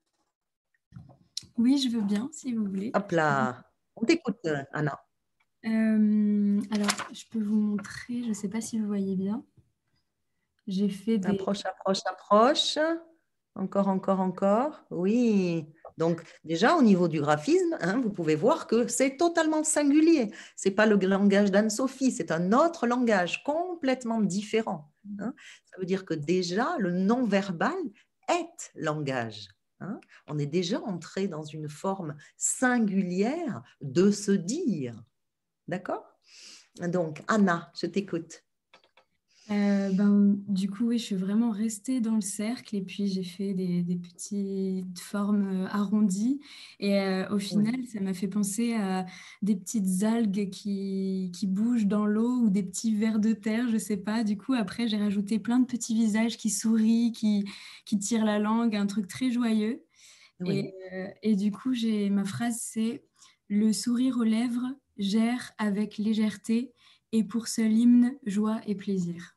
Oui, je veux bien, si vous voulez. Hop là, on t'écoute, Anna. Euh, alors, je peux vous montrer, je ne sais pas si vous voyez bien. J'ai fait des… Approche, approche, approche. Encore, encore, encore. Oui. Donc, déjà, au niveau du graphisme, hein, vous pouvez voir que c'est totalement singulier. Ce n'est pas le langage d'Anne-Sophie, c'est un autre langage complètement différent. Hein. Ça veut dire que déjà, le non-verbal est langage. Hein. On est déjà entré dans une forme singulière de se dire. D'accord? Donc, Anna, je t'écoute. Euh, ben, du coup, oui, je suis vraiment restée dans le cercle et puis j'ai fait des, des petites formes euh, arrondies. Et euh, au final, Oui. ça m'a fait penser à des petites algues qui, qui bougent dans l'eau ou des petits vers de terre, je ne sais pas. Du coup, après, j'ai rajouté plein de petits visages qui sourient, qui, qui tirent la langue, un truc très joyeux. Oui. Et, euh, et du coup, j'ai, ma phrase, c'est: le sourire aux lèvres gère avec légèreté et pour seul hymne, joie et plaisir.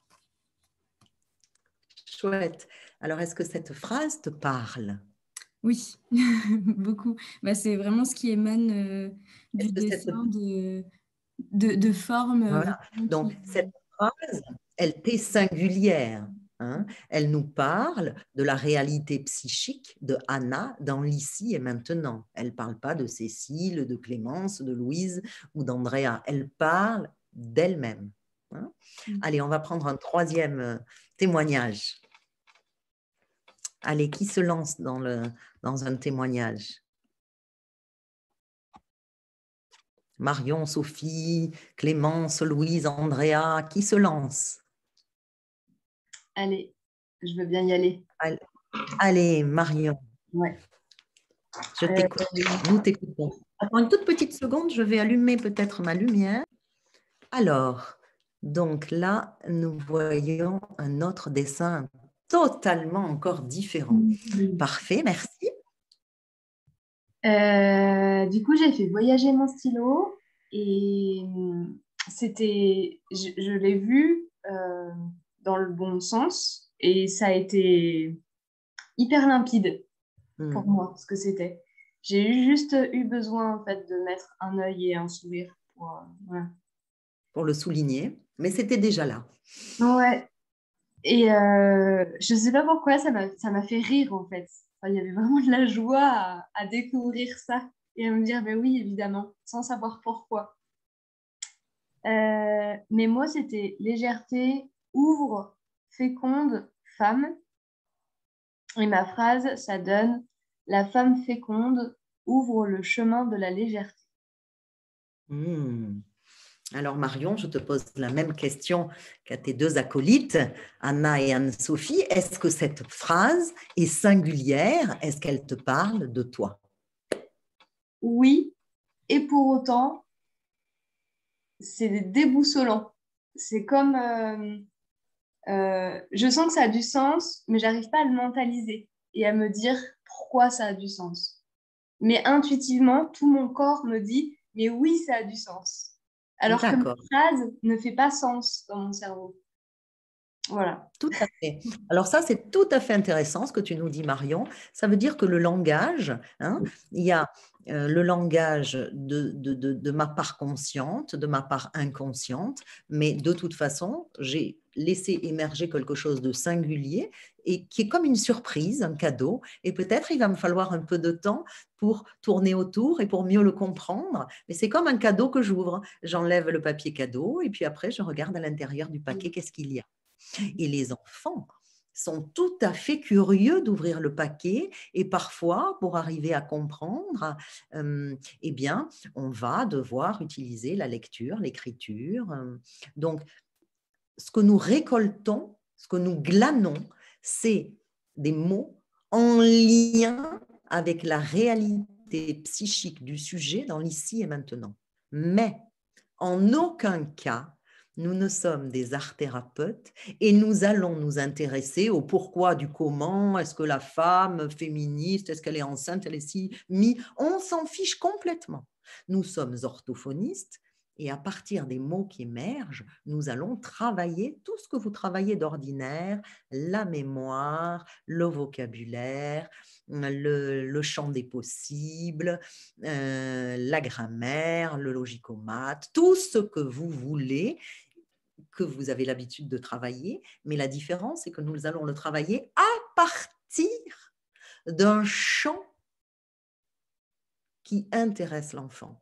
Chouette. Alors, est-ce que cette phrase te parle? Oui, beaucoup. Bah, c'est vraiment ce qui émane euh, du Est-ce que cette… dessin, de, de, de forme. euh, Voilà. vraiment Donc, qui… cette phrase, elle t'est singulière. Hein. Elle nous parle de la réalité psychique de Anna dans l'ici et maintenant. Elle ne parle pas de Cécile, de Clémence, de Louise ou d'Andrea. Elle parle d'elle-même. Hein. Allez, on va prendre un troisième euh, témoignage. Allez, qui se lance dans, le, dans un témoignage? Marion, Sophie, Clémence, Louise, Andrea, qui se lance? Allez, je veux bien y aller. Allez, allez, Marion, Ouais. je Euh, t'écoute. Nous t'écoutons. Attends une toute petite seconde, je vais allumer peut-être ma lumière. Alors, donc là, nous voyons un autre dessin totalement encore différent. Parfait, merci. euh, du coup, j'ai fait voyager mon stylo et hum, c'était, je, je l'ai vu euh, dans le bon sens et ça a été hyper limpide pour Hmm. moi ce que c'était. J'ai eu juste eu besoin en fait de mettre un œil et un sourire pour, euh, voilà. pour le souligner, mais c'était déjà là. Ouais. Et euh, je ne sais pas pourquoi, ça m'a, ça m'a fait rire en fait. Enfin, il y avait vraiment de la joie à, à découvrir ça et à me dire, ben oui, évidemment, sans savoir pourquoi. Euh, mes mots, c'était légèreté, ouvre, féconde, femme. Et ma phrase, ça donne la femme féconde ouvre le chemin de la légèreté. Mmh. Alors Marion, je te pose la même question qu'à tes deux acolytes, Anna et Anne-Sophie. Est-ce que cette phrase est singulière? Est-ce qu'elle te parle de toi? Oui, et pour autant, c'est déboussolant. C'est comme... euh, euh, je sens que ça a du sens, mais j'arrive pas à le mentaliser et à me dire pourquoi ça a du sens. Mais intuitivement, tout mon corps me dit, mais oui, ça a du sens. Alors que ma D'accord. phrase ne fait pas sens dans mon cerveau. Voilà. Tout à fait. Alors ça, c'est tout à fait intéressant ce que tu nous dis, Marion. Ça veut dire que le langage, hein, il y a euh, le langage de, de, de, de ma part consciente, de ma part inconsciente, mais de toute façon, j'ai laissé émerger quelque chose de singulier et qui est comme une surprise, un cadeau. Et peut-être il va me falloir un peu de temps pour tourner autour et pour mieux le comprendre. Mais c'est comme un cadeau que j'ouvre. J'enlève le papier cadeau et puis après, je regarde à l'intérieur du paquet, qu'est-ce qu'il y a. Et les enfants sont tout à fait curieux d'ouvrir le paquet et parfois, pour arriver à comprendre, euh, eh bien, on va devoir utiliser la lecture, l'écriture. Euh. Donc, ce que nous récoltons, ce que nous glanons, c'est des mots en lien avec la réalité psychique du sujet dans l'ici et maintenant. Mais en aucun cas, nous ne sommes des art-thérapeutes et nous allons nous intéresser au pourquoi du comment, est-ce que la femme féministe, est-ce qu'elle est enceinte, elle est si, mi, on s'en fiche complètement. Nous sommes orthophonistes et à partir des mots qui émergent, nous allons travailler tout ce que vous travaillez d'ordinaire, la mémoire, le vocabulaire, le, le champ des possibles, euh, la grammaire, le logicomath, tout ce que vous voulez, que vous avez l'habitude de travailler, mais la différence, c'est que nous allons le travailler à partir d'un champ qui intéresse l'enfant.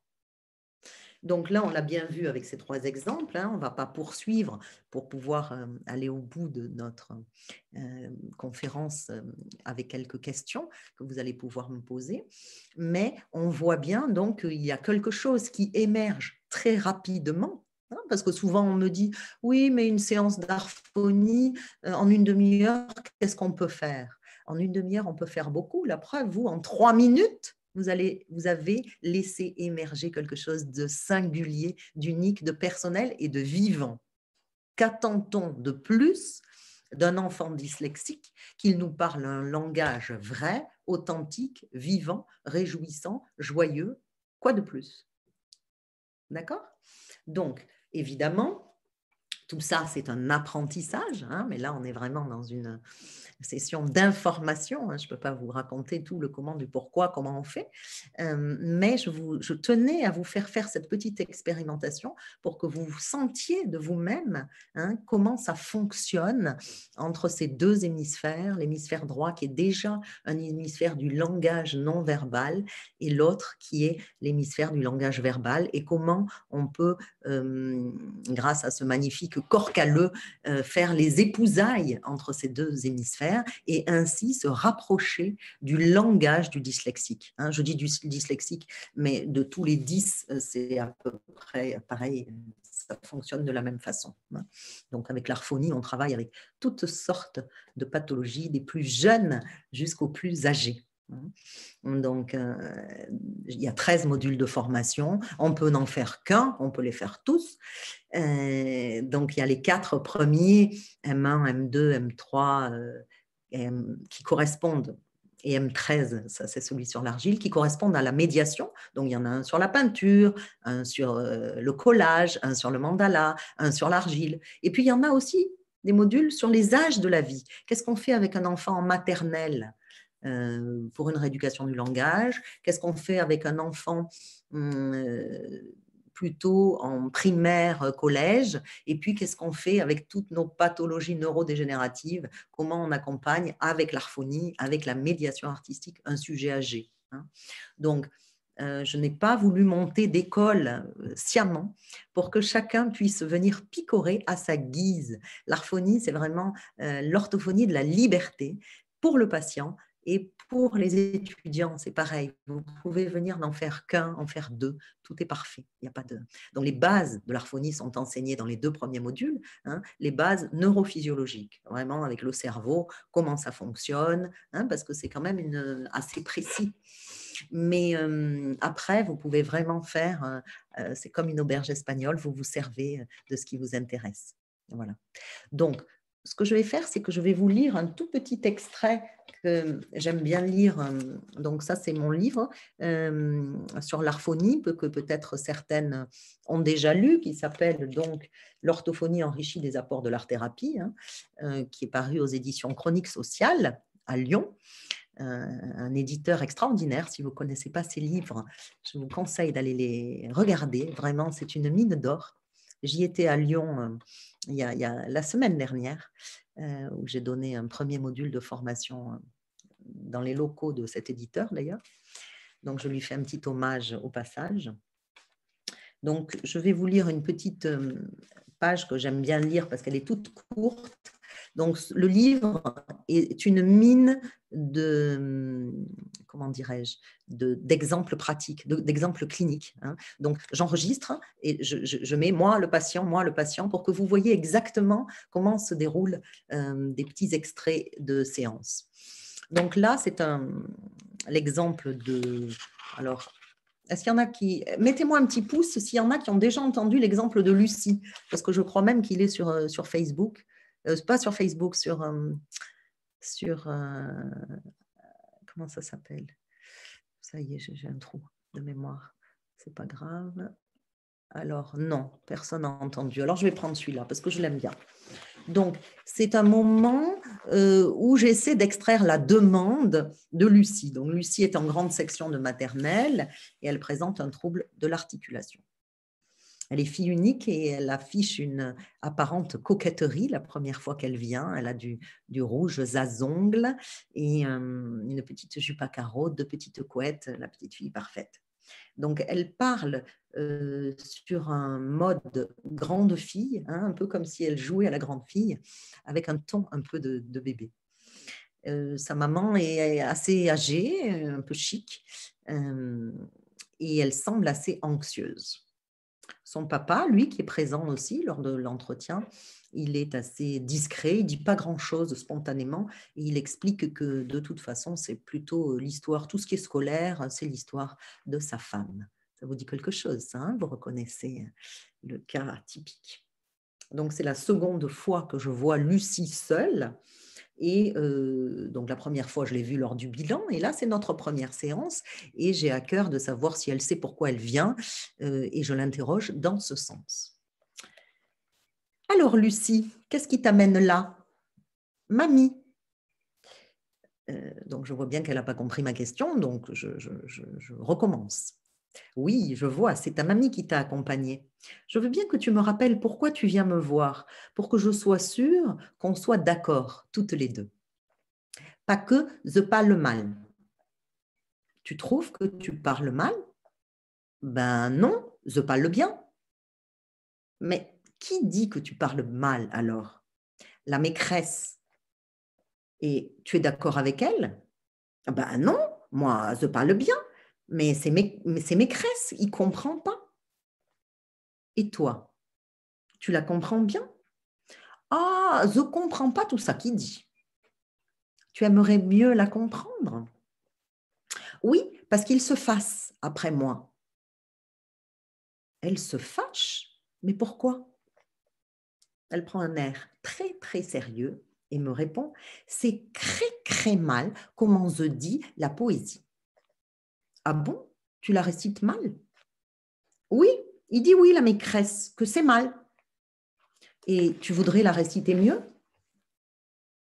Donc là, on l'a bien vu avec ces trois exemples, hein, on ne va pas poursuivre pour pouvoir euh, aller au bout de notre euh, conférence euh, avec quelques questions que vous allez pouvoir me poser, mais on voit bien donc qu'il y a quelque chose qui émerge très rapidement, hein, parce que souvent on me dit, oui, mais une séance d'arphonie euh, en une demi-heure, qu'est-ce qu'on peut faire? En une demi-heure, on peut faire beaucoup. La preuve, vous, en trois minutes, Vous, allez, vous avez laissé émerger quelque chose de singulier, d'unique, de personnel et de vivant. Qu'attend-on de plus d'un enfant dyslexique qu'il nous parle un langage vrai, authentique, vivant, réjouissant, joyeux? Quoi de plus? D'accord? Donc, évidemment, tout ça, c'est un apprentissage, hein, mais là, on est vraiment dans une session d'information. Hein, je ne peux pas vous raconter tout le comment, du pourquoi, comment on fait, euh, mais je, vous, je tenais à vous faire faire cette petite expérimentation pour que vous sentiez de vous-même hein, comment ça fonctionne entre ces deux hémisphères, l'hémisphère droit qui est déjà un hémisphère du langage non verbal et l'autre qui est l'hémisphère du langage verbal et comment on peut, euh, grâce à ce magnifique corps calleux, euh, faire les épousailles entre ces deux hémisphères et ainsi se rapprocher du langage du dyslexique. Hein, je dis du dyslexique, mais de tous les dys, c'est à peu près pareil, ça fonctionne de la même façon. Hein. Donc avec l'orthophonie, on travaille avec toutes sortes de pathologies, des plus jeunes jusqu'aux plus âgés. Donc, euh, il y a treize modules de formation. On peut n'en faire qu'un, on peut les faire tous. Euh, donc, il y a les quatre premiers, M un, M deux, M trois, euh, M, qui correspondent, et M treize, ça c'est celui sur l'argile, qui correspondent à la médiation. Donc, il y en a un sur la peinture, un sur euh, le collage, un sur le mandala, un sur l'argile. Et puis, il y en a aussi des modules sur les âges de la vie. Qu'est-ce qu'on fait avec un enfant en maternelle euh, pour une rééducation du langage? Qu'est-ce qu'on fait avec un enfant euh, plutôt en primaire, collège. Et puis, qu'est-ce qu'on fait avec toutes nos pathologies neurodégénératives? Comment on accompagne avec l'orphonie, avec la médiation artistique, un sujet âgé, hein. Donc, euh, je n'ai pas voulu monter d'école euh, sciemment pour que chacun puisse venir picorer à sa guise. L'orphonie, c'est vraiment euh, l'orthophonie de la liberté pour le patient. Et pour les étudiants, c'est pareil. Vous pouvez venir n'en faire qu'un, en faire deux. Tout est parfait. Il n'y a pas de... Donc, les bases de l'orphonie sont enseignées dans les deux premiers modules, hein, les bases neurophysiologiques, vraiment avec le cerveau, comment ça fonctionne, hein, parce que c'est quand même une, assez précis. Mais euh, après, vous pouvez vraiment faire, euh, c'est comme une auberge espagnole, vous vous servez de ce qui vous intéresse. Voilà. Donc, ce que je vais faire, c'est que je vais vous lire un tout petit extrait que j'aime bien lire. Donc ça, c'est mon livre euh, sur l'orphonie, que peut-être certaines ont déjà lu, qui s'appelle donc « L'orthophonie enrichie des apports de l'art-thérapie hein, », euh, qui est paru aux éditions Chroniques Sociales à Lyon. Euh, un éditeur extraordinaire. Si vous ne connaissez pas ces livres, je vous conseille d'aller les regarder. Vraiment, c'est une mine d'or. J'y étais à Lyon euh, il, y a, il y a la semaine dernière, euh, où j'ai donné un premier module de formation euh, dans les locaux de cet éditeur d'ailleurs. Donc, je lui fais un petit hommage au passage. Donc, je vais vous lire une petite euh, page que j'aime bien lire parce qu'elle est toute courte. Donc, le livre est une mine de, comment dirais-je, d'exemples pratiques, d'exemples cliniques. Hein. Donc, j'enregistre et je, je, je mets moi le patient, moi le patient, pour que vous voyez exactement comment se déroulent euh, des petits extraits de séance. Donc là, c'est l'exemple de... Alors, est-ce qu'il y en a qui... Mettez-moi un petit pouce s'il y en a qui ont déjà entendu l'exemple de Lucie, parce que je crois même qu'il est sur, sur Facebook. Euh, pas sur Facebook, sur... Euh, sur euh, comment ça s'appelle? Ça y est, j'ai un trou de mémoire. C'est pas grave. Alors, non, personne n'a entendu. Alors, je vais prendre celui-là, parce que je l'aime bien. Donc, c'est un moment euh, où j'essaie d'extraire la demande de Lucie. Donc, Lucie est en grande section de maternelle et elle présente un trouble de l'articulation. Elle est fille unique et elle affiche une apparente coquetterie la première fois qu'elle vient. Elle a du, du rouge zazongle et euh, une petite jupe à carreaux, deux petites couettes, la petite fille parfaite. Donc, elle parle euh, sur un mode grande fille, hein, un peu comme si elle jouait à la grande fille, avec un ton un peu de, de bébé. Euh, sa maman est assez âgée, un peu chic, euh, et elle semble assez anxieuse. Son papa, lui, qui est présent aussi lors de l'entretien, il est assez discret, il ne dit pas grand-chose spontanément, et il explique que de toute façon, c'est plutôt l'histoire, tout ce qui est scolaire, c'est l'histoire de sa femme. Ça vous dit quelque chose, ça, hein? Vous reconnaissez le cas typique. Donc, c'est la seconde fois que je vois Lucie seule. Et euh, donc, la première fois, je l'ai vue lors du bilan. Et là, c'est notre première séance. Et j'ai à cœur de savoir si elle sait pourquoi elle vient. Euh, et je l'interroge dans ce sens. Alors, Lucie, qu'est-ce qui t'amène là? Mamie. Euh, donc, je vois bien qu'elle n'a pas compris ma question. Donc, je, je, je, je recommence. Oui, je vois, c'est ta mamie qui t'a accompagnée. Je veux bien que tu me rappelles pourquoi tu viens me voir, pour que je sois sûre qu'on soit d'accord, toutes les deux. Pas que je parle mal. Tu trouves que tu parles mal? Ben non, je parle bien. Mais qui dit que tu parles mal alors? La maîtresse. Et tu es d'accord avec elle? Ben non, moi je parle bien. Mais c'est mes, maîtresse, il ne comprend pas. Et toi, tu la comprends bien? Ah, je ne comprends pas tout ça qu'il dit. Tu aimerais mieux la comprendre? Oui, parce qu'il se fâche après moi. Elle se fâche? Mais pourquoi? Elle prend un air très, très sérieux et me répond, c'est très, très mal comment je dis la poésie. Ah bon? Tu la récites mal? Oui, il dit oui, la maîtresse, que c'est mal. Et tu voudrais la réciter mieux?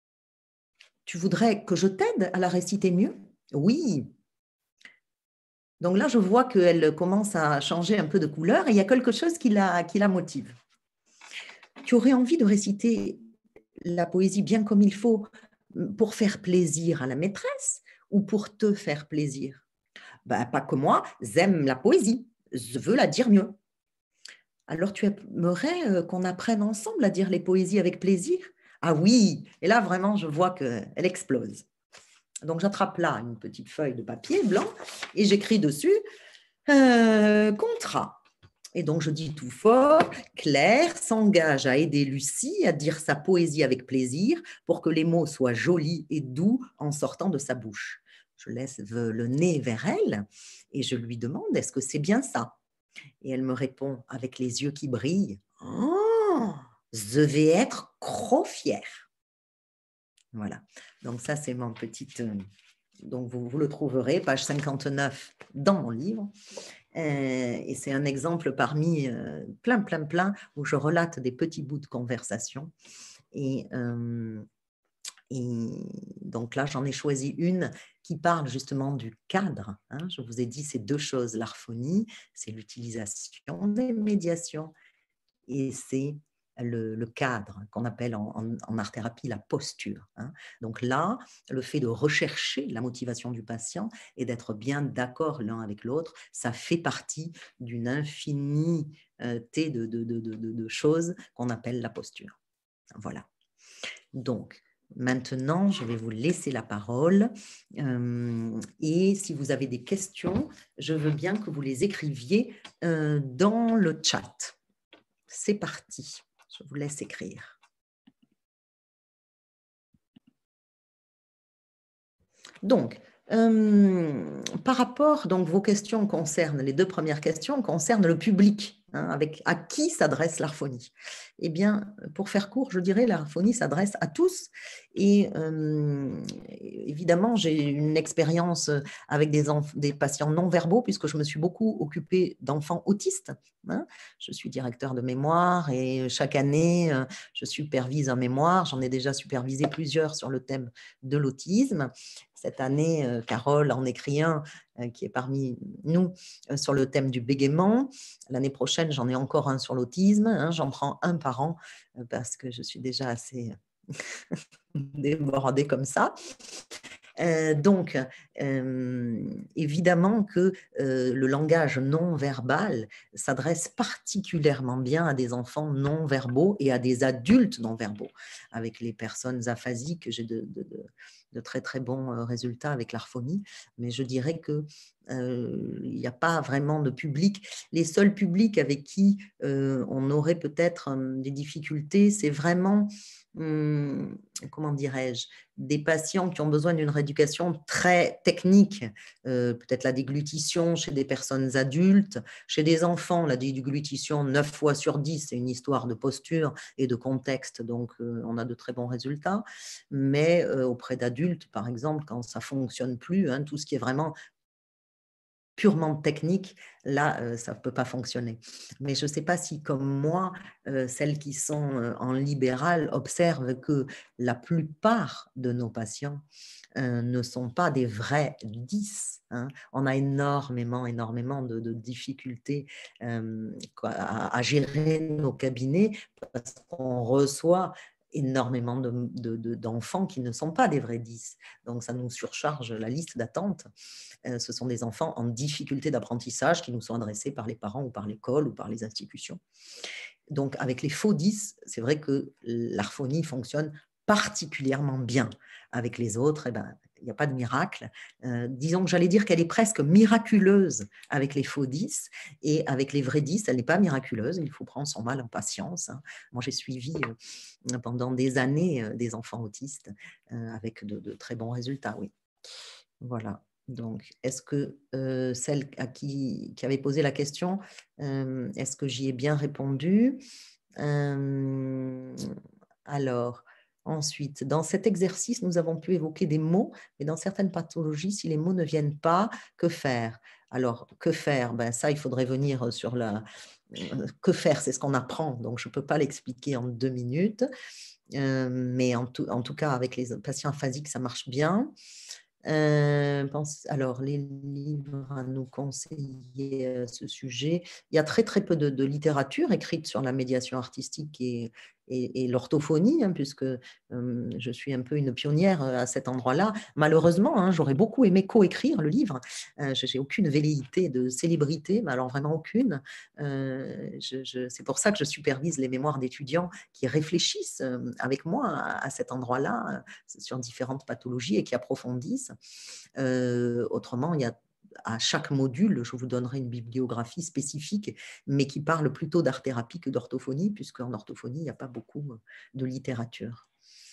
Tu voudrais que je t'aide à la réciter mieux? Oui. Donc là, je vois qu'elle commence à changer un peu de couleur et il y a quelque chose qui la, qui la motive. Tu aurais envie de réciter la poésie bien comme il faut pour faire plaisir à la maîtresse ou pour te faire plaisir? Ben, pas que moi, j'aime la poésie, je veux la dire mieux. Alors tu aimerais qu'on apprenne ensemble à dire les poésies avec plaisir? Ah oui, et là vraiment je vois qu'elle explose. Donc j'attrape là une petite feuille de papier blanc et j'écris dessus euh, contrat. Et donc je dis tout fort, Claire s'engage à aider Lucie à dire sa poésie avec plaisir pour que les mots soient jolis et doux en sortant de sa bouche. Je laisse le nez vers elle et je lui demande, est-ce que c'est bien ça? Et elle me répond avec les yeux qui brillent, oh, je vais être trop fière. Voilà, donc ça c'est mon petit... Donc vous, vous le trouverez, page cinquante-neuf dans mon livre. Euh, et c'est un exemple parmi euh, plein, plein, plein, où je relate des petits bouts de conversation. Et, euh, et donc là, j'en ai choisi une qui parle justement du cadre. Hein. Je vous ai dit ces deux choses, l'orphonie, c'est l'utilisation des médiations et c'est le, le cadre qu'on appelle en, en, en art-thérapie la posture. Hein. Donc là, le fait de rechercher la motivation du patient et d'être bien d'accord l'un avec l'autre, ça fait partie d'une infinité de, de, de, de, de choses qu'on appelle la posture. Voilà. Donc, maintenant, je vais vous laisser la parole euh, et si vous avez des questions, je veux bien que vous les écriviez euh, dans le chat. C'est parti, je vous laisse écrire. Donc, euh, par rapport, donc vos questions concernent, les deux premières questions concernent le public, hein, avec à qui s'adresse l'orphonie. Eh bien, pour faire court, je dirais l'orphonie s'adresse à tous. Et euh, évidemment, j'ai une expérience avec des, des patients non-verbaux, puisque je me suis beaucoup occupée d'enfants autistes. Hein. Je suis directeur de mémoire et chaque année, je supervise un mémoire. J'en ai déjà supervisé plusieurs sur le thème de l'autisme. Cette année, euh, Carole en écrit un euh, qui est parmi nous euh, sur le thème du bégaiement. L'année prochaine, j'en ai encore un sur l'autisme. Hein, j'en prends un par an euh, parce que je suis déjà assez débordée comme ça. Euh, donc, euh, évidemment que euh, le langage non verbal s'adresse particulièrement bien à des enfants non verbaux et à des adultes non verbaux. Avec les personnes aphasiques, j'ai de, de, de, de très très bons résultats avec l'orphonie, mais je dirais que euh, il n'y a pas vraiment de public. Les seuls publics avec qui euh, on aurait peut-être euh, des difficultés, c'est vraiment, hum, comment dirais-je, des patients qui ont besoin d'une rééducation très technique, euh, peut-être la déglutition chez des personnes adultes, chez des enfants, la déglutition neuf fois sur dix, c'est une histoire de posture et de contexte, donc euh, on a de très bons résultats, mais euh, auprès d'adultes, par exemple, quand ça ne fonctionne plus, hein, tout ce qui est vraiment purement technique, là, euh, ça ne peut pas fonctionner. Mais je ne sais pas si, comme moi, euh, celles qui sont euh, en libéral observent que la plupart de nos patients euh, ne sont pas des vrais dix. Hein. On a énormément, énormément de, de difficultés euh, à, à gérer nos cabinets parce qu'on reçoit énormément de, de, de, d'enfants qui ne sont pas des vrais dix. Donc, ça nous surcharge la liste d'attente. Euh, ce sont des enfants en difficulté d'apprentissage qui nous sont adressés par les parents ou par l'école ou par les institutions. Donc, avec les faux dix, c'est vrai que l'orphonie fonctionne particulièrement bien. Avec les autres, eh ben, il n'y a pas de miracle. Euh, disons que j'allais dire qu'elle est presque miraculeuse avec les faux dix et avec les vrais dix, elle n'est pas miraculeuse. Il faut prendre son mal en patience. Hein. Moi, j'ai suivi euh, pendant des années euh, des enfants autistes euh, avec de, de très bons résultats, oui. Voilà. Donc, est-ce que euh, celle à qui, qui avait posé la question, euh, est-ce que j'y ai bien répondu? euh, Alors, ensuite, dans cet exercice, nous avons pu évoquer des mots, mais dans certaines pathologies, si les mots ne viennent pas, que faire? Alors, que faire? Ben, ça, il faudrait venir sur la... Que faire? C'est ce qu'on apprend, donc je ne peux pas l'expliquer en deux minutes, euh, mais en tout, en tout cas, avec les patients aphasiques, ça marche bien. Euh, pense, alors, les livres à nous conseiller à ce sujet. Il y a très, très peu de, de littérature écrite sur la médiation artistique et, et, et l'orthophonie, hein, puisque euh, je suis un peu une pionnière à cet endroit-là. Malheureusement, hein, j'aurais beaucoup aimé coécrire le livre. Euh, je n'ai aucune velléité de célébrité, mais alors vraiment aucune. Euh, je, je, c'est pour ça que je supervise les mémoires d'étudiants qui réfléchissent euh, avec moi à, à cet endroit-là, euh, sur différentes pathologies et qui approfondissent. Euh, autrement, il y a à chaque module, je vous donnerai une bibliographie spécifique, mais qui parle plutôt d'art-thérapie que d'orthophonie, puisqu'en orthophonie, il n'y a pas beaucoup de littérature.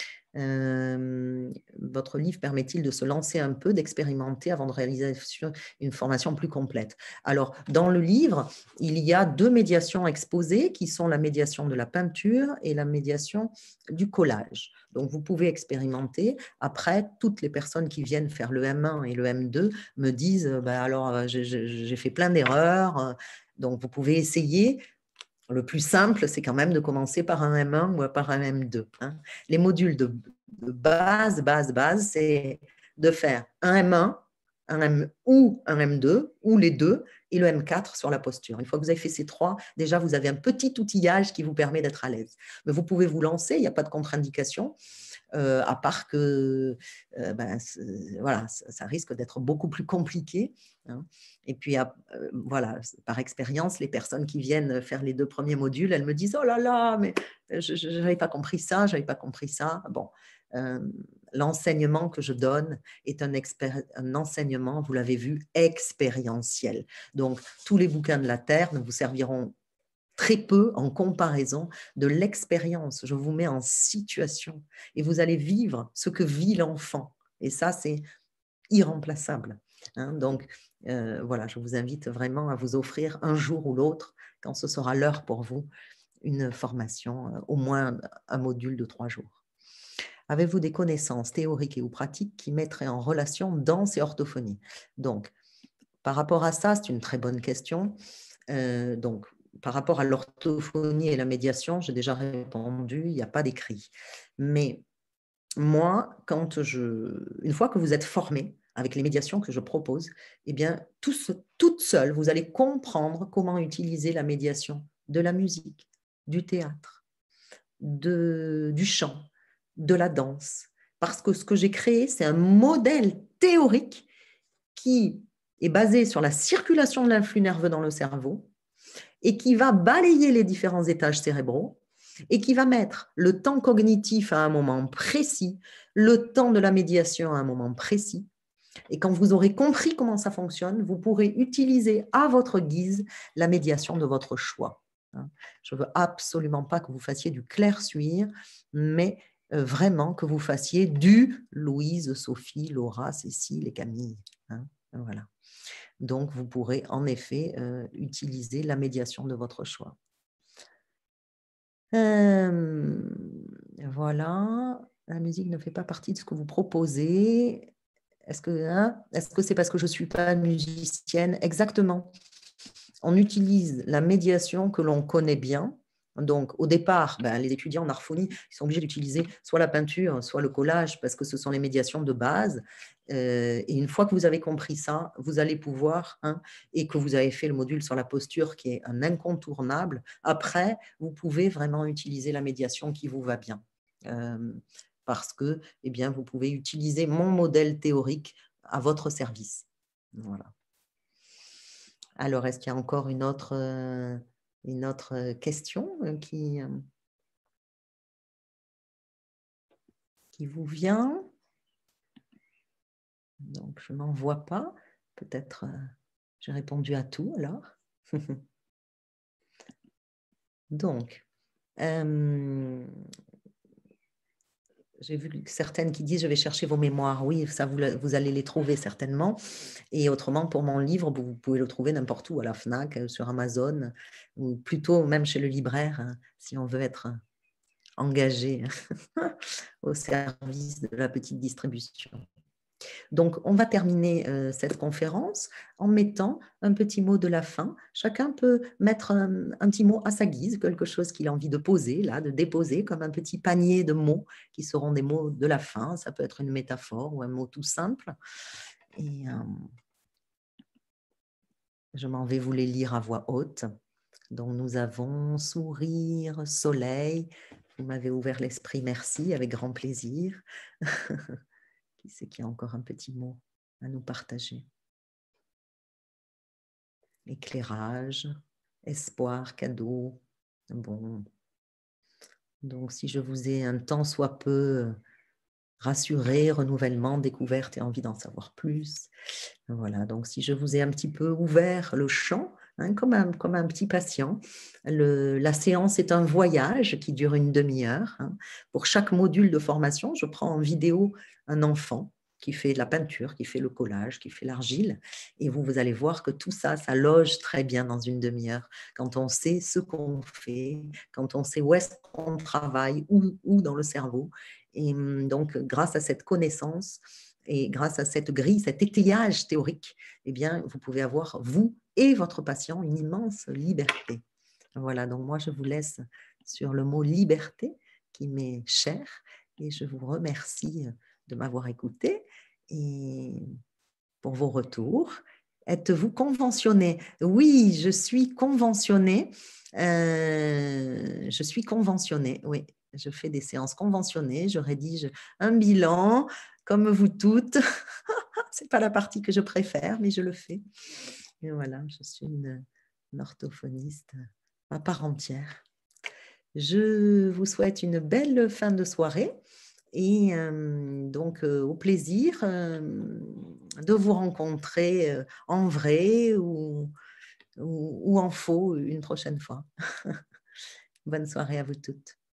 Euh, votre livre permet-il de se lancer un peu, d'expérimenter avant de réaliser une formation plus complète? Alors, dans le livre, il y a deux médiations exposées qui sont la médiation de la peinture et la médiation du collage. Donc, vous pouvez expérimenter. Après, toutes les personnes qui viennent faire le M un et le M deux me disent bah, alors, j'ai fait plein d'erreurs. Donc, vous pouvez essayer. Le plus simple, c'est quand même de commencer par un M un ou par un M deux. Hein. Les modules de, de base, base, base, c'est de faire un M un, un M, ou un M deux, ou les deux, et le M quatre sur la posture. Une fois que vous avez fait ces trois, déjà, vous avez un petit outillage qui vous permet d'être à l'aise. Mais vous pouvez vous lancer, il n'y a pas de contre-indication. Euh, à part que euh, ben, voilà, ça, ça risque d'être beaucoup plus compliqué. Hein. Et puis, euh, voilà, par expérience, les personnes qui viennent faire les deux premiers modules, elles me disent « Oh là là, mais je n'avais pas compris ça, je n'avais pas compris ça. » Bon, euh, l'enseignement que je donne est un, un enseignement, vous l'avez vu, expérientiel. Donc, tous les bouquins de la Terre ne vous serviront très peu en comparaison de l'expérience. Je vous mets en situation et vous allez vivre ce que vit l'enfant. Et ça, c'est irremplaçable. Hein. Donc, euh, voilà, je vous invite vraiment à vous offrir un jour ou l'autre, quand ce sera l'heure pour vous, une formation, euh, au moins un module de trois jours. Avez-vous des connaissances théoriques et ou pratiques qui mettraient en relation danse et orthophonie? Donc, par rapport à ça, c'est une très bonne question. Euh, donc, par rapport à l'orthophonie et la médiation, j'ai déjà répondu, il n'y a pas d'écrit. Mais moi, quand je, une fois que vous êtes formé avec les médiations que je propose, eh bien, tout, toute seule, vous allez comprendre comment utiliser la médiation de la musique, du théâtre, de, du chant, de la danse. Parce que ce que j'ai créé, c'est un modèle théorique qui est basé sur la circulation de l'influx nerveux dans le cerveau, et qui va balayer les différents étages cérébraux et qui va mettre le temps cognitif à un moment précis, le temps de la médiation à un moment précis. Et quand vous aurez compris comment ça fonctionne, vous pourrez utiliser à votre guise la médiation de votre choix. Je ne veux absolument pas que vous fassiez du clair-suir, mais vraiment que vous fassiez du Louise, Sophie, Laura, Cécile et Camille. Voilà. Donc, vous pourrez en effet euh, utiliser la médiation de votre choix. Euh, voilà. La musique ne fait pas partie de ce que vous proposez. Est-ce que hein, est-ce que c'est parce que je ne suis pas musicienne? Exactement. On utilise la médiation que l'on connaît bien. Donc, au départ, ben, les étudiants en orthophonie ils sont obligés d'utiliser soit la peinture, soit le collage, parce que ce sont les médiations de base. Euh, et une fois que vous avez compris ça, vous allez pouvoir, hein, et que vous avez fait le module sur la posture, qui est un incontournable, après, vous pouvez vraiment utiliser la médiation qui vous va bien. Euh, parce que eh bien, vous pouvez utiliser mon modèle théorique à votre service. Voilà. Alors, est-ce qu'il y a encore une autre, euh, une autre question euh, qui, euh, qui vous vient? Donc, je n'en vois pas. Peut-être euh, j'ai répondu à tout alors. Donc, euh, j'ai vu certaines qui disent « je vais chercher vos mémoires ». Oui, ça, vous, vous allez les trouver certainement. Et autrement, pour mon livre, vous pouvez le trouver n'importe où, à la FNAC, sur Amazon, ou plutôt même chez le libraire, hein, si on veut être engagé au service de la petite distribution. Donc, on va terminer euh, cette conférence en mettant un petit mot de la fin. Chacun peut mettre un, un petit mot à sa guise, quelque chose qu'il a envie de poser, là, de déposer, comme un petit panier de mots qui seront des mots de la fin. Ça peut être une métaphore ou un mot tout simple. Et euh, je m'en vais vous les lire à voix haute. Donc, nous avons sourire, soleil. Vous m'avez ouvert l'esprit, merci, avec grand plaisir. Qui c'est qui a encore un petit mot à nous partager? Éclairage, espoir, cadeau. Bon. Donc, si je vous ai un tant soit peu rassuré, renouvellement, découverte et envie d'en savoir plus, voilà. Donc, si je vous ai un petit peu ouvert le champ, hein, comme, un, comme un petit patient, le, la séance est un voyage qui dure une demi-heure. Hein. Pour chaque module de formation, je prends en vidéo un enfant qui fait de la peinture, qui fait le collage, qui fait l'argile. Et vous, vous allez voir que tout ça, ça loge très bien dans une demi-heure. Quand on sait ce qu'on fait, quand on sait où est-ce qu'on travaille, où, où dans le cerveau. Et donc, grâce à cette connaissance et grâce à cette grille, cet étayage théorique, eh bien, vous pouvez avoir, vous et votre patient, une immense liberté. Voilà, donc moi, je vous laisse sur le mot liberté qui m'est cher et je vous remercie de m'avoir écouté et pour vos retours. Êtes-vous conventionné? Oui, je suis conventionnée. Euh, je suis conventionnée, oui. Je fais des séances conventionnées, je rédige un bilan, comme vous toutes. Ce n'est pas la partie que je préfère, mais je le fais. Et voilà, je suis une, une orthophoniste à part entière. Je vous souhaite une belle fin de soirée. Et euh, donc, euh, au plaisir euh, de vous rencontrer euh, en vrai ou, ou, ou en faux une prochaine fois. Bonne soirée à vous toutes.